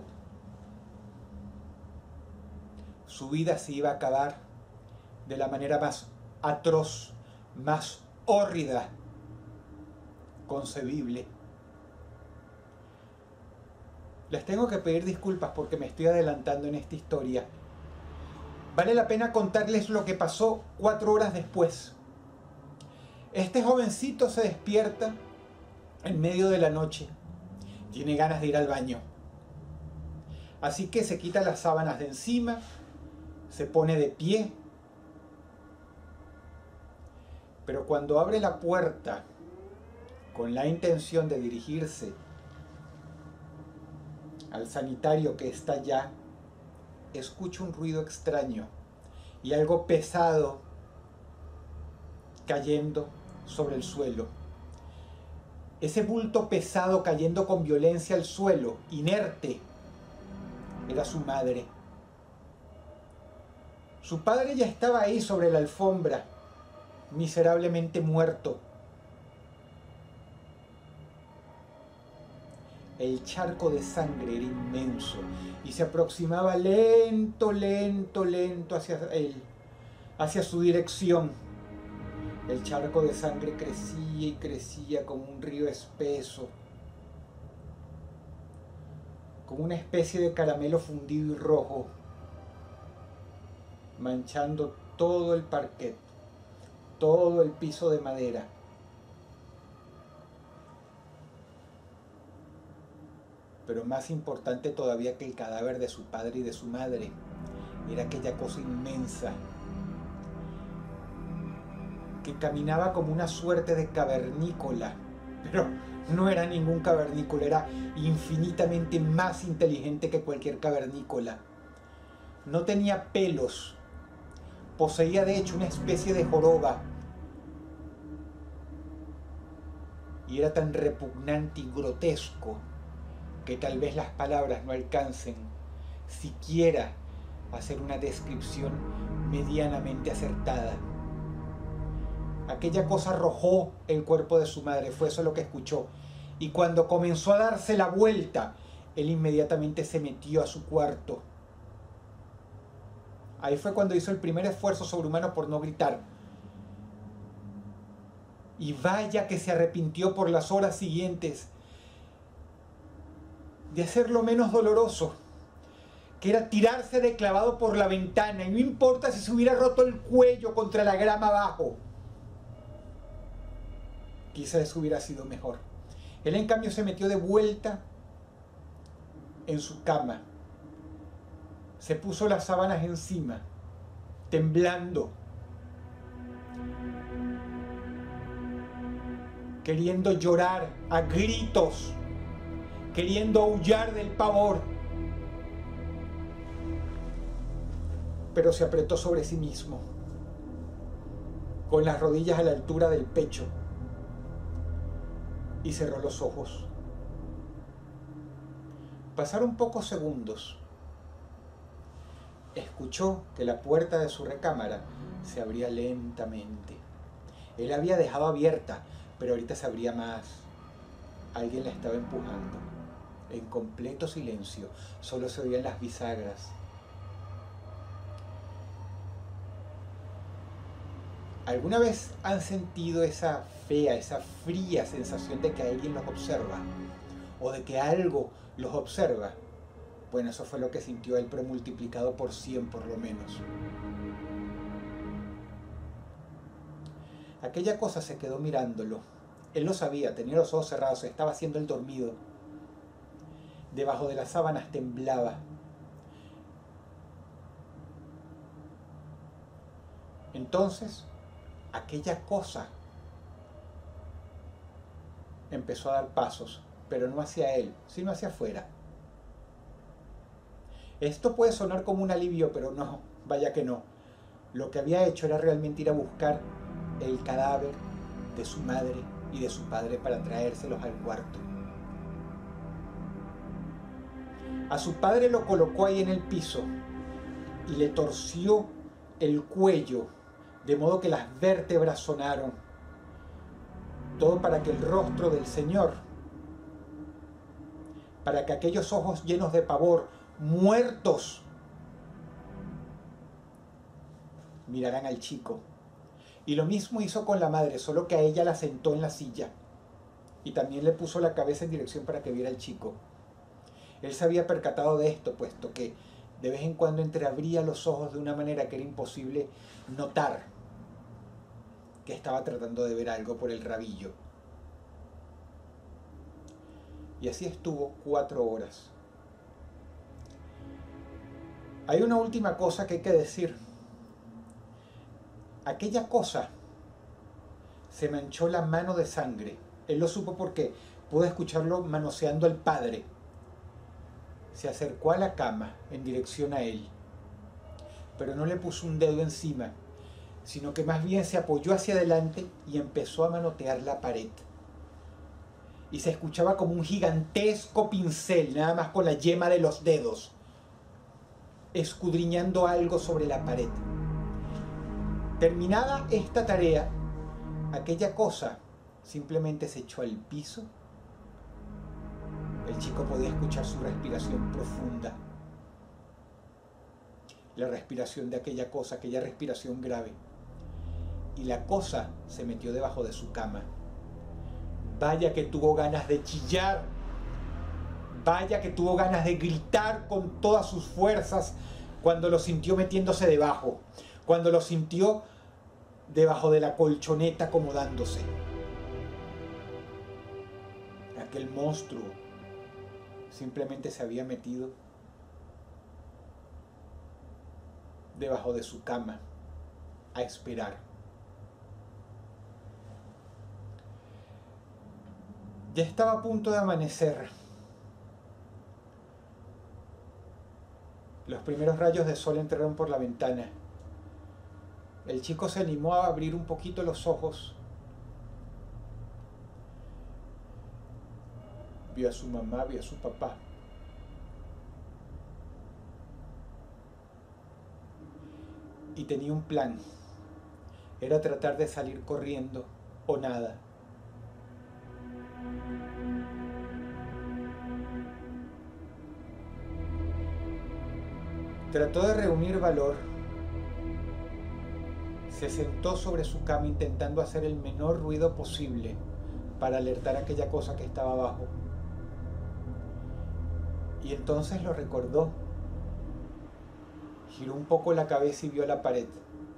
su vida se iba a acabar de la manera más atroz, más hórrida concebible. Les tengo que pedir disculpas porque me estoy adelantando en esta historia. Vale la pena contarles lo que pasó cuatro horas después. Este jovencito se despierta en medio de la noche. Tiene ganas de ir al baño. Así que se quita las sábanas de encima, se pone de pie. Pero cuando abre la puerta con la intención de dirigirse al sanitario que está allá, escucha un ruido extraño y algo pesado cayendo sobre el suelo. Ese bulto pesado cayendo con violencia al suelo, inerte, era su madre. Su padre ya estaba ahí sobre la alfombra, miserablemente muerto. El charco de sangre era inmenso y se aproximaba lento, lento, lento hacia él, hacia su dirección. El charco de sangre crecía y crecía como un río espeso, como una especie de caramelo fundido y rojo, manchando todo el parquet, todo el piso de madera. Pero más importante todavía que el cadáver de su padre y de su madre, era aquella cosa inmensa que caminaba como una suerte de cavernícola, pero no era ningún cavernícola, era infinitamente más inteligente que cualquier cavernícola. No tenía pelos, poseía de hecho una especie de joroba, y era tan repugnante y grotesco que tal vez las palabras no alcancen siquiera a hacer una descripción medianamente acertada. Aquella cosa arrojó el cuerpo de su madre, fue eso lo que escuchó. Y cuando comenzó a darse la vuelta, él inmediatamente se metió a su cuarto. Ahí fue cuando hizo el primer esfuerzo sobrehumano por no gritar. Y vaya que se arrepintió por las horas siguientes de hacerlo menos doloroso, que era tirarse de clavado por la ventana, y no importa si se hubiera roto el cuello contra la grama abajo. Quizás eso hubiera sido mejor. Él en cambio se metió de vuelta en su cama, se puso las sábanas encima, temblando. queriendo llorar a gritos, queriendo aullar del pavor. Pero se apretó sobre sí mismo, con las rodillas a la altura del pecho, y cerró los ojos. Pasaron pocos segundos. Escuchó que la puerta de su recámara se abría lentamente. Él la había dejado abierta, pero ahorita se abría más. Alguien la estaba empujando. En completo silencio, solo se oían las bisagras. ¿Alguna vez han sentido esa fea, esa fría sensación de que alguien los observa? ¿O de que algo los observa? Bueno, eso fue lo que sintió él, pero multiplicado por cien por lo menos. Aquella cosa se quedó mirándolo. Él lo sabía, tenía los ojos cerrados, estaba haciendo el dormido. Debajo de las sábanas temblaba. Entonces, aquella cosa empezó a dar pasos, pero no hacia él, sino hacia afuera. Esto puede sonar como un alivio, pero no, vaya que no. Lo que había hecho era realmente ir a buscar el cadáver de su madre y de su padre para traérselos al cuarto. A su padre lo colocó ahí en el piso y le torció el cuello, de modo que las vértebras sonaron. Todo para que el rostro del Señor, para que aquellos ojos llenos de pavor, muertos, miraran al chico. Y lo mismo hizo con la madre, solo que a ella la sentó en la silla y también le puso la cabeza en dirección para que viera al chico. Él se había percatado de esto, puesto que de vez en cuando entreabría los ojos de una manera que era imposible notar que estaba tratando de ver algo por el rabillo. Y así estuvo cuatro horas. Hay una última cosa que hay que decir. Aquella cosa se manchó la mano de sangre. Él lo supo porque pudo escucharlo manoseando al padre. Se acercó a la cama en dirección a él, pero no le puso un dedo encima, sino que más bien se apoyó hacia adelante y empezó a manotear la pared. Y se escuchaba como un gigantesco pincel, nada más con la yema de los dedos, escudriñando algo sobre la pared. Terminada esta tarea, aquella cosa simplemente se echó al piso. El chico podía escuchar su respiración profunda. La respiración de aquella cosa, aquella respiración grave. Y la cosa se metió debajo de su cama. Vaya que tuvo ganas de chillar. Vaya que tuvo ganas de gritar con todas sus fuerzas cuando lo sintió metiéndose debajo. Cuando lo sintió debajo de la colchoneta acomodándose. Aquel monstruo simplemente se había metido debajo de su cama a esperar. Ya estaba a punto de amanecer. Los primeros rayos de sol entraron por la ventana. El chico se animó a abrir un poquito los ojos. Vio a su mamá, vio a su papá. Y tenía un plan. Era tratar de salir corriendo o nada. Trató de reunir valor. Se sentó sobre su cama intentando hacer el menor ruido posible para alertar a aquella cosa que estaba abajo. Y entonces lo recordó. Giró un poco la cabeza y vio la pared.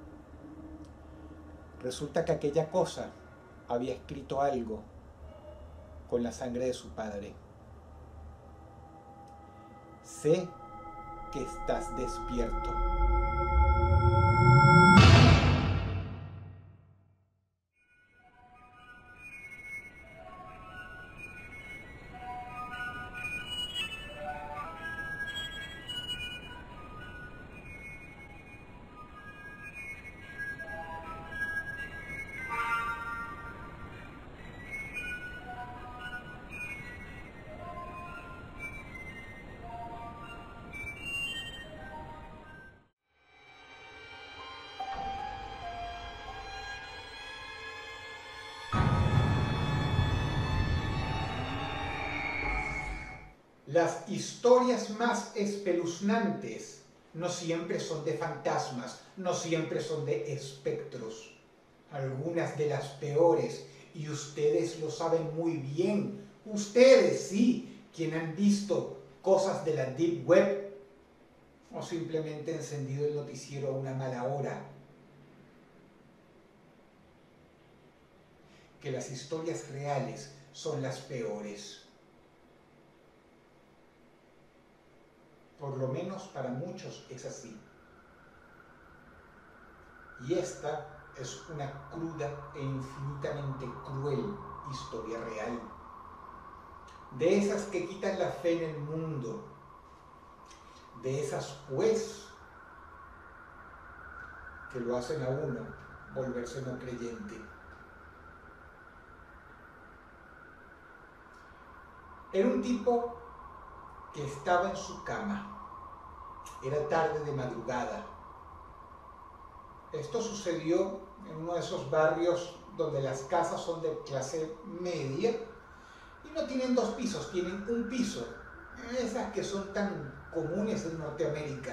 Resulta que aquella cosa había escrito algo con la sangre de su padre. Sé que estás despierto. Las historias más espeluznantes no siempre son de fantasmas, no siempre son de espectros. Algunas de las peores, y ustedes lo saben muy bien, ustedes sí, quienes han visto cosas de la Deep Web, o simplemente encendido el noticiero a una mala hora. Que las historias reales son las peores. Por lo menos para muchos es así. Y esta es una cruda e infinitamente cruel historia real. De esas que quitan la fe en el mundo. De esas, pues, que lo hacen a uno volverse no creyente. Era un tipo que estaba en su cama. Era tarde de madrugada. Esto sucedió en uno de esos barrios donde las casas son de clase media y no tienen dos pisos, tienen un piso. Esas que son tan comunes en Norteamérica.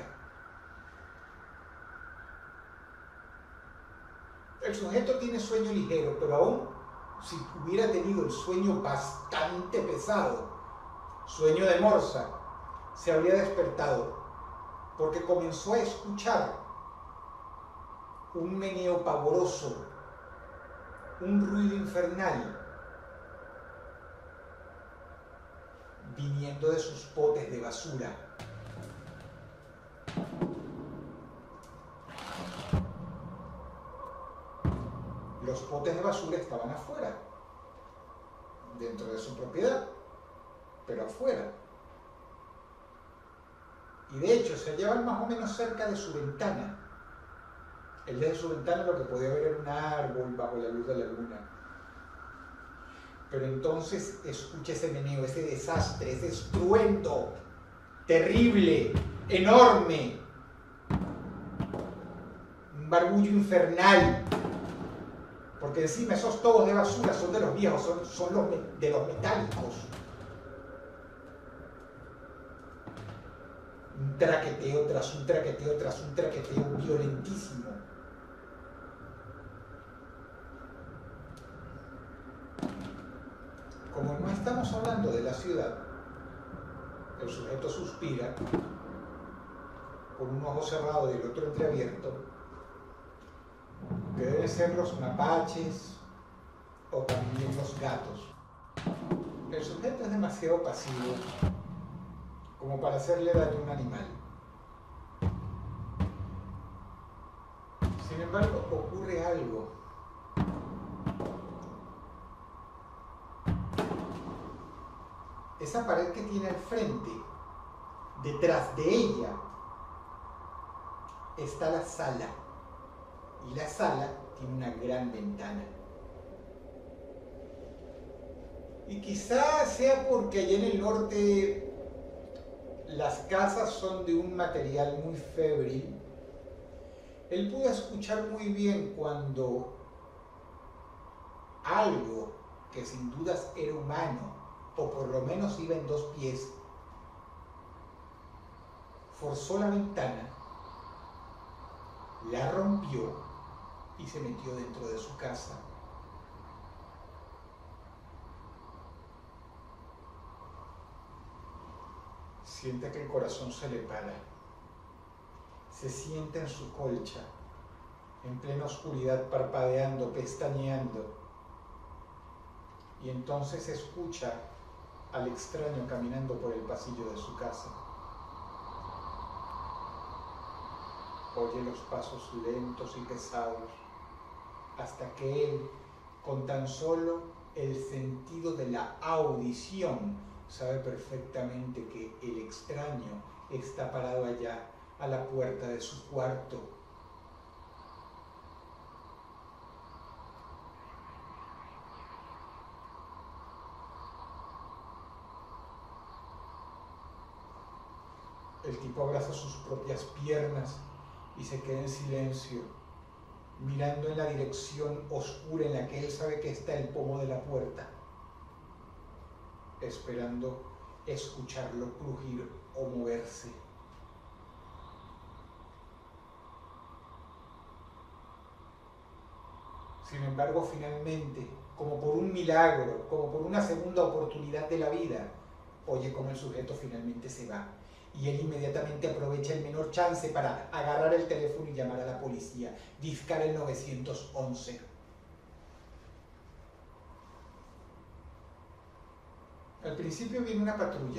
El sujeto tiene sueño ligero, pero aún si hubiera tenido el sueño bastante pesado, sueño de morsa, se habría despertado porque comenzó a escuchar un meneo pavoroso, un ruido infernal viniendo de sus potes de basura. Los potes de basura estaban afuera, dentro de su propiedad, pero afuera. Y de hecho se hallaban más o menos cerca de su ventana. Él desde su ventana lo que podía ver era un árbol bajo la luz de la luna. Pero entonces escucha ese meneo, ese desastre, ese estruendo terrible, enorme, un barbullo infernal, porque encima esos tobos de basura son de los viejos, son, son los, de los metálicos. Un traqueteo tras un traqueteo tras un traqueteo violentísimo. Como no estamos hablando de la ciudad, el sujeto suspira, con un ojo cerrado y el otro entreabierto, que deben ser los mapaches o también los gatos. El sujeto es demasiado pasivo como para hacerle daño a un animal. Sin embargo, ocurre algo. Esa pared que tiene al frente, detrás de ella, está la sala. Y la sala tiene una gran ventana. Y quizás sea porque allá en el norte las casas son de un material muy febril. Él pudo escuchar muy bien cuando algo que sin dudas era humano, o por lo menos iba en dos pies, forzó la ventana, la rompió y se metió dentro de su casa. Siente que el corazón se le para. Se sienta en su colcha, en plena oscuridad, parpadeando, pestañeando. Y entonces escucha al extraño caminando por el pasillo de su casa. Oye los pasos lentos y pesados, hasta que él, con tan solo el sentido de la audición, sabe perfectamente que el extraño está parado allá, a la puerta de su cuarto. El tipo abraza sus propias piernas y se queda en silencio, mirando en la dirección oscura en la que él sabe que está el pomo de la puerta, esperando escucharlo crujir o moverse. Sin embargo, finalmente, como por un milagro, como por una segunda oportunidad de la vida, oye cómo el sujeto finalmente se va. Y él inmediatamente aprovecha el menor chance para agarrar el teléfono y llamar a la policía, discar el nueve once. Al principio viene una patrulla.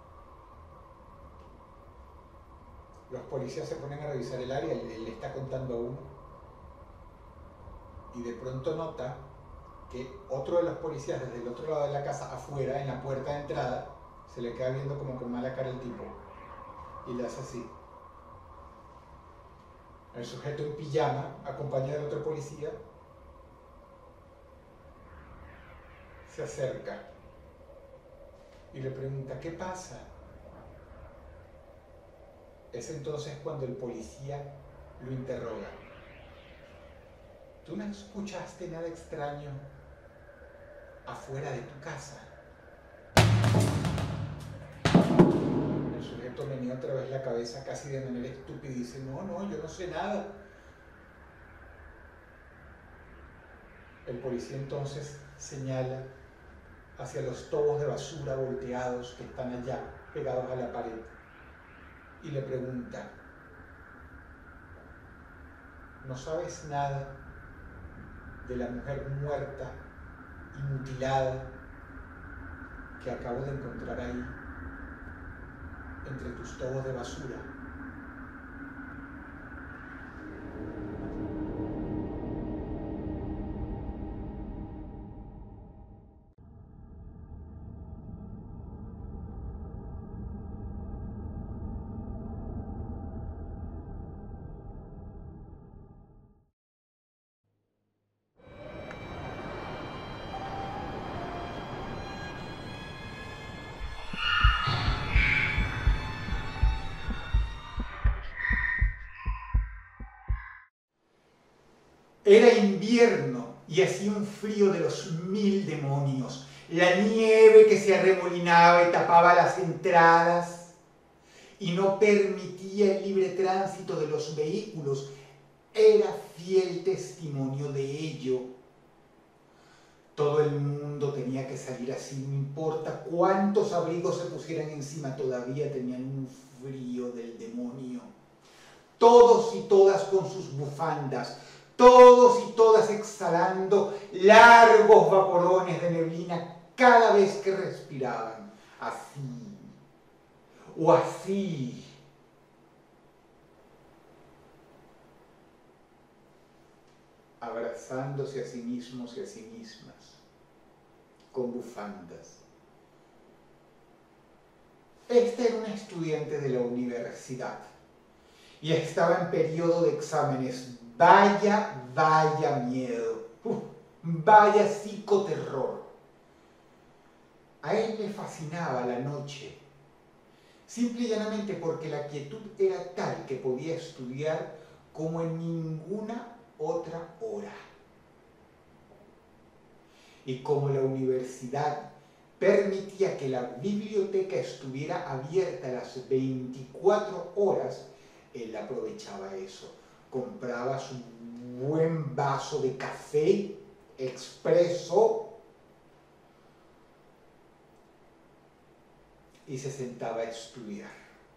Los policías se ponen a revisar el área, él le está contando a uno. Y de pronto nota que otro de los policías desde el otro lado de la casa, afuera, en la puerta de entrada, se le queda viendo como con mala cara el tipo. Y le hace así. El sujeto en pijama, acompañado del otro policía, se acerca y le pregunta, ¿qué pasa? Es entonces cuando el policía lo interroga. ¿Tú no escuchaste nada extraño afuera de tu casa? El sujeto menea otra vez la cabeza casi de manera estúpida y dice, no, no, yo no sé nada. El policía entonces señala hacia los tobos de basura volteados que están allá, pegados a la pared, y le pregunta, ¿no sabes nada de la mujer muerta y mutilada que acabo de encontrar ahí, entre tus tobos de basura? Era invierno y hacía un frío de los mil demonios. La nieve que se arremolinaba y tapaba las entradas y no permitía el libre tránsito de los vehículos era fiel testimonio de ello. Todo el mundo tenía que salir así, no importa cuántos abrigos se pusieran encima, todavía tenían un frío del demonio. Todos y todas con sus bufandas, todos y todas exhalando largos vaporones de neblina cada vez que respiraban. Así, o así. Abrazándose a sí mismos y a sí mismas, con bufandas. Este era un estudiante de la universidad y estaba en periodo de exámenes. Vaya, vaya miedo, uf, vaya psicoterror. A él le fascinaba la noche, simple y llanamente porque la quietud era tal que podía estudiar como en ninguna otra hora. Y como la universidad permitía que la biblioteca estuviera abierta las veinticuatro horas, él aprovechaba eso. Compraba su buen vaso de café expreso y se sentaba a estudiar.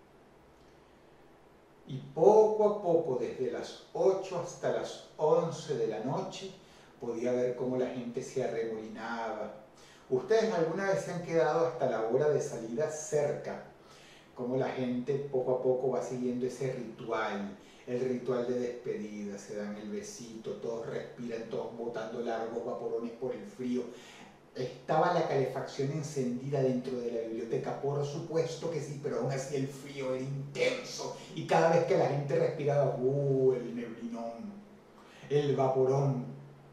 Y poco a poco, desde las ocho hasta las once de la noche, podía ver cómo la gente se arremolinaba. ¿Ustedes alguna vez se han quedado hasta la hora de salida cerca? Cómo la gente poco a poco va siguiendo ese ritual, el ritual de despedida, se dan el besito, todos respiran, todos botando largos vaporones por el frío. Estaba la calefacción encendida dentro de la biblioteca, por supuesto que sí, pero aún así el frío era intenso y cada vez que la gente respiraba, ¡uh! El neblinón, el vaporón.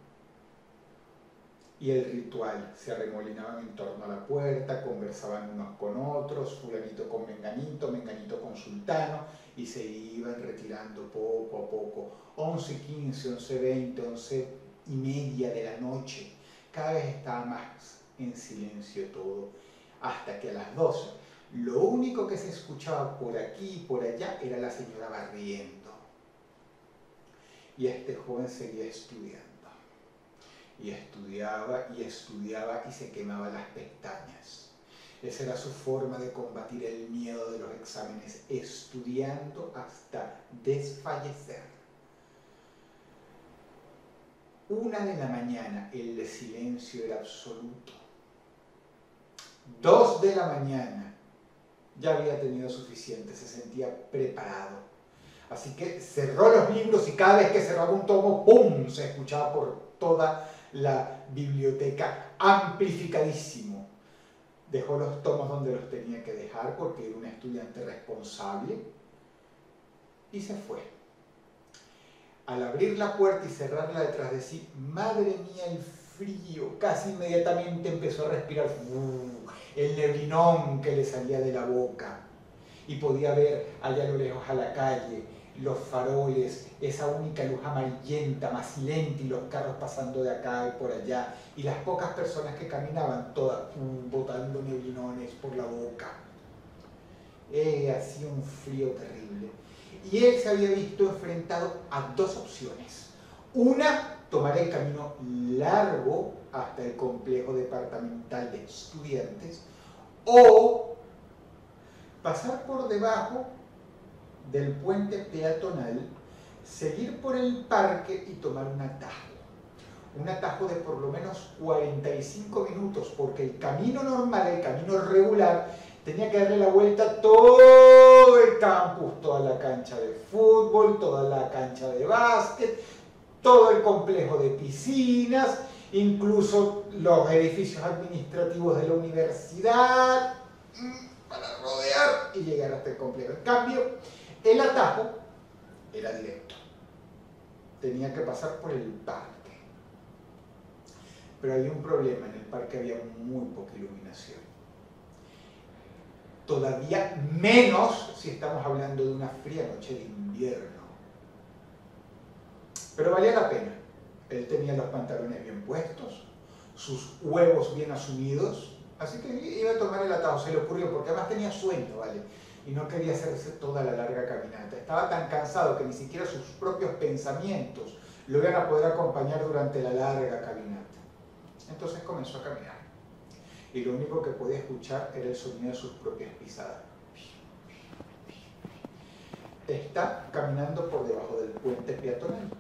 Y el ritual, se arremolinaban en torno a la puerta, conversaban unos con otros, fulanito con menganito, menganito con sultano, y se iban retirando poco a poco, once quince, once veinte, once y media de la noche. Cada vez estaba más en silencio todo. hasta que a las doce lo único que se escuchaba por aquí y por allá era la señora barriendo. Y este joven seguía estudiando. Y estudiaba y estudiaba y se quemaba las pestañas. Esa era su forma de combatir el miedo de los exámenes, estudiando hasta desfallecer. Una de la mañana, el silencio era absoluto. Dos de la mañana, ya había tenido suficiente, se sentía preparado. Así que cerró los libros y cada vez que cerraba un tomo, ¡pum!, se escuchaba por toda la biblioteca, amplificadísimo. Dejó los tomos donde los tenía que dejar porque era un estudiante responsable y se fue. Al abrir la puerta y cerrarla detrás de sí, madre mía, el frío, casi inmediatamente empezó a respirar uh, el neblinón que le salía de la boca y podía ver allá a lo lejos a la calle, los faroles, esa única luz amarillenta, macilenta y los carros pasando de acá y por allá y las pocas personas que caminaban todas uh, botando neblinones por la boca. Eh, hacía un frío terrible. Y él se había visto enfrentado a dos opciones. Una, tomar el camino largo hasta el complejo departamental de estudiantes o pasar por debajo del puente peatonal, seguir por el parque y tomar un atajo. Un atajo de por lo menos cuarenta y cinco minutos, porque el camino normal, el camino regular, tenía que darle la vuelta a todo el campus, toda la cancha de fútbol, toda la cancha de básquet, todo el complejo de piscinas, incluso los edificios administrativos de la universidad, para rodear y llegar hasta el complejo. En cambio, el atajo era directo. Tenía que pasar por el parque. Pero había un problema, en el parque había muy poca iluminación. Todavía menos si estamos hablando de una fría noche de invierno. Pero valía la pena. Él tenía los pantalones bien puestos, sus huevos bien asumidos, así que iba a tomar el atajo, se le ocurrió, porque además tenía sueño, ¿vale? Y no quería hacerse toda la larga caminata. Estaba tan cansado que ni siquiera sus propios pensamientos lo iban a poder acompañar durante la larga caminata. Entonces comenzó a caminar. Y lo único que podía escuchar era el sonido de sus propias pisadas. Está caminando por debajo del puente peatonal.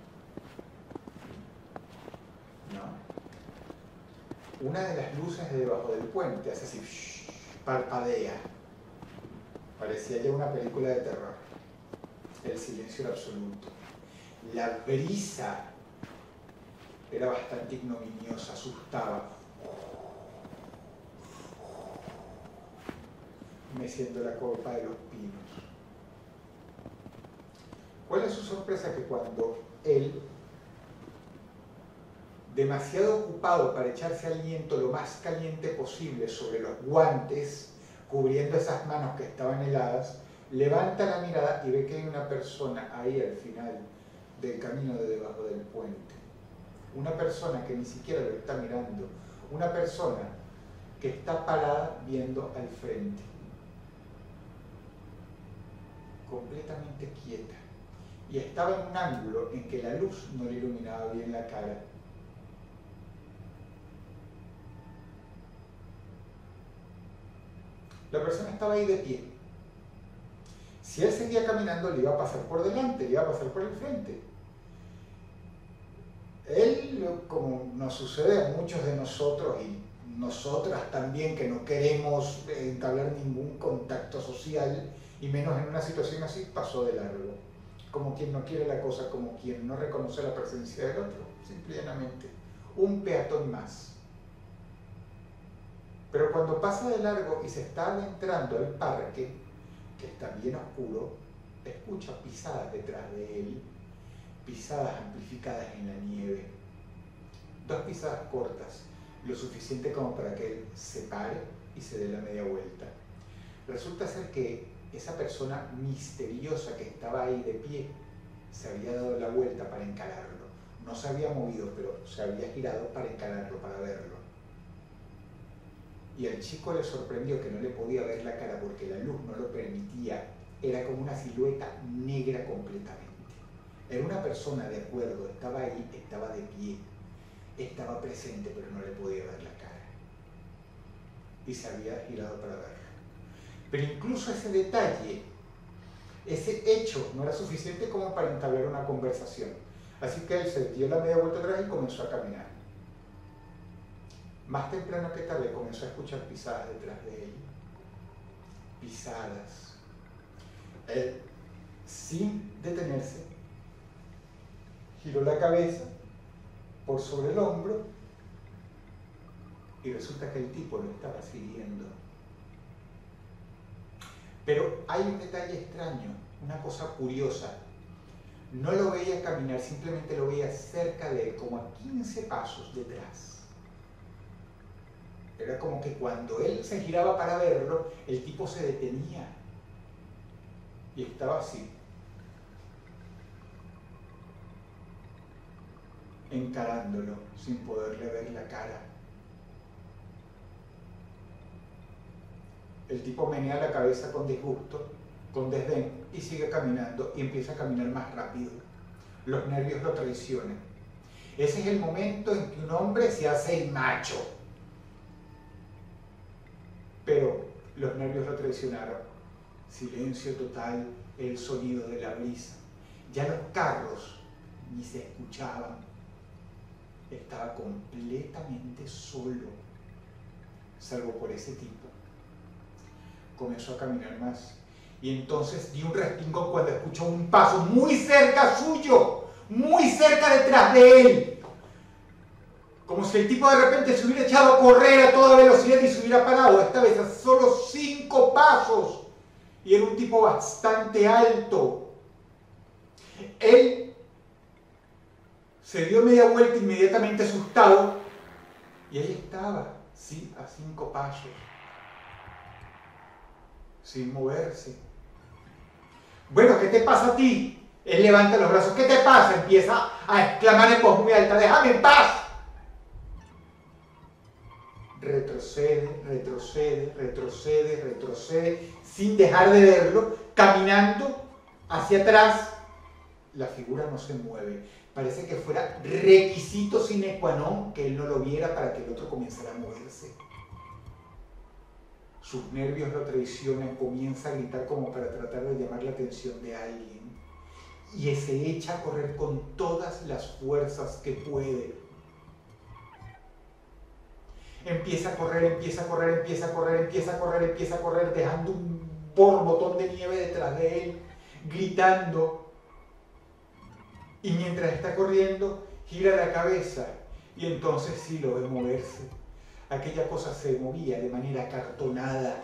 ¿No? Una de las luces de debajo del puente hace así, parpadea. Parecía ya una película de terror. El silencio era absoluto. La brisa era bastante ignominiosa, asustaba. Meciendo la copa de los pinos. ¿Cuál es su sorpresa? Que cuando él, demasiado ocupado para echarse aliento lo más caliente posible sobre los guantes, cubriendo esas manos que estaban heladas, levanta la mirada y ve que hay una persona ahí al final del camino de debajo del puente. Una persona que ni siquiera lo está mirando. Una persona que está parada viendo al frente. Completamente quieta. Y estaba en un ángulo en que la luz no le iluminaba bien la cara. La persona estaba ahí de pie. Si él seguía caminando, le iba a pasar por delante, le iba a pasar por el frente. Él, como nos sucede a muchos de nosotros y nosotras también, que no queremos entablar ningún contacto social, y menos en una situación así, pasó de largo. Como quien no quiere la cosa, como quien no reconoce la presencia del otro, simplemente. Un peatón más. Pero cuando pasa de largo y se está adentrando al parque, que está bien oscuro, escucha pisadas detrás de él, pisadas amplificadas en la nieve. Dos pisadas cortas, lo suficiente como para que él se pare y se dé la media vuelta. Resulta ser que esa persona misteriosa que estaba ahí de pie se había dado la vuelta para encararlo. No se había movido, pero se había girado para encararlo, para verlo. y al chico le sorprendió que no le podía ver la cara porque la luz no lo permitía. Era como una silueta negra completamente. Era una persona de acuerdo, estaba ahí, estaba de pie, estaba presente, pero no le podía ver la cara. Y se había girado para verlo. Pero incluso ese detalle, ese hecho, no era suficiente como para entablar una conversación. Así que él se dio la media vuelta atrás y comenzó a caminar. Más temprano que tarde comenzó a escuchar pisadas detrás de él. Pisadas. Él, sin detenerse, giró la cabeza por sobre el hombro y resulta que el tipo lo estaba siguiendo. Pero hay un detalle extraño, una cosa curiosa. No lo veía caminar, simplemente lo veía cerca de él, como a quince pasos detrás. Era como que cuando él se giraba para verlo, el tipo se detenía y estaba así, encarándolo sin poderle ver la cara. El tipo menea la cabeza con disgusto, con desdén, y sigue caminando y empieza a caminar más rápido. Los nervios lo traicionan. Ese es el momento en que un hombre se hace el macho. Pero los nervios lo traicionaron. Silencio total, el sonido de la brisa. Ya los carros ni se escuchaban. Estaba completamente solo, salvo por ese tipo. Comenzó a caminar más. Y entonces dio un respingón cuando escuchó un paso muy cerca suyo, muy cerca detrás de él. Como si el tipo de repente se hubiera echado a correr a toda velocidad y se hubiera parado. Esta vez a solo cinco pasos. Y era un tipo bastante alto. Él se dio media vuelta inmediatamente asustado. Y ahí estaba, sí, a cinco pasos. Sin moverse. Bueno, ¿qué te pasa a ti? Él levanta los brazos. ¿Qué te pasa? Empieza a exclamar en voz muy alta. ¡Déjame en paz! Retrocede, retrocede, retrocede, retrocede, sin dejar de verlo, caminando hacia atrás. La figura no se mueve. Parece que fuera requisito sine qua non que él no lo viera para que el otro comenzara a moverse. Sus nervios lo traicionan, comienza a gritar como para tratar de llamar la atención de alguien. Y se echa a correr con todas las fuerzas que puede. Empieza a correr, empieza a correr, empieza a correr, empieza a correr, empieza a correr, dejando un borbotón de nieve detrás de él, gritando. Y mientras está corriendo, gira la cabeza y entonces sí lo ve moverse. Aquella cosa se movía de manera acartonada,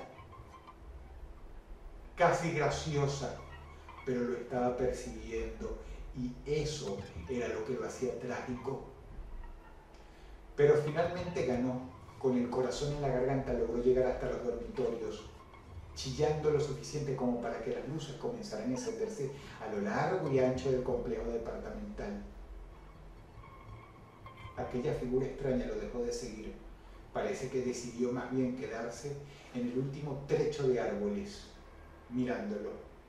casi graciosa, pero lo estaba persiguiendo y eso era lo que lo hacía trágico. Pero finalmente ganó. Con el corazón en la garganta logró llegar hasta los dormitorios, chillando lo suficiente como para que las luces comenzaran a encenderse a lo largo y ancho del complejo departamental. Aquella figura extraña lo dejó de seguir. Parece que decidió más bien quedarse en el último trecho de árboles, mirándolo.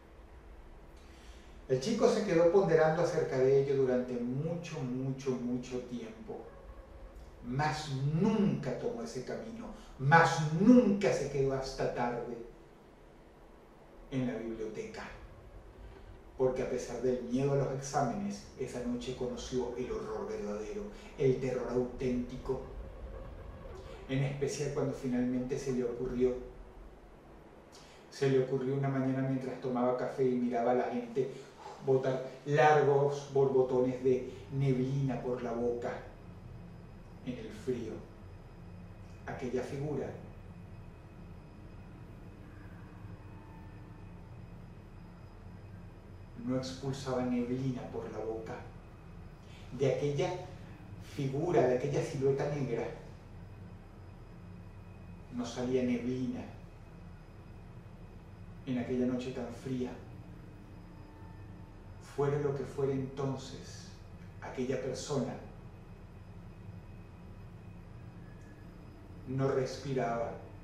El chico se quedó ponderando acerca de ello durante mucho, mucho, mucho tiempo. Mas nunca tomó ese camino, mas nunca se quedó hasta tarde en la biblioteca. Porque a pesar del miedo a los exámenes, esa noche conoció el horror verdadero, el terror auténtico. En especial cuando finalmente se le ocurrió, se le ocurrió una mañana mientras tomaba café y miraba a la gente botar largos borbotones de neblina por la boca en el frío. Aquella figura no expulsaba neblina por la boca. De aquella figura, de aquella silueta negra, no salía neblina en aquella noche tan fría. Fuera lo que fuera entonces, aquella persona no respiraba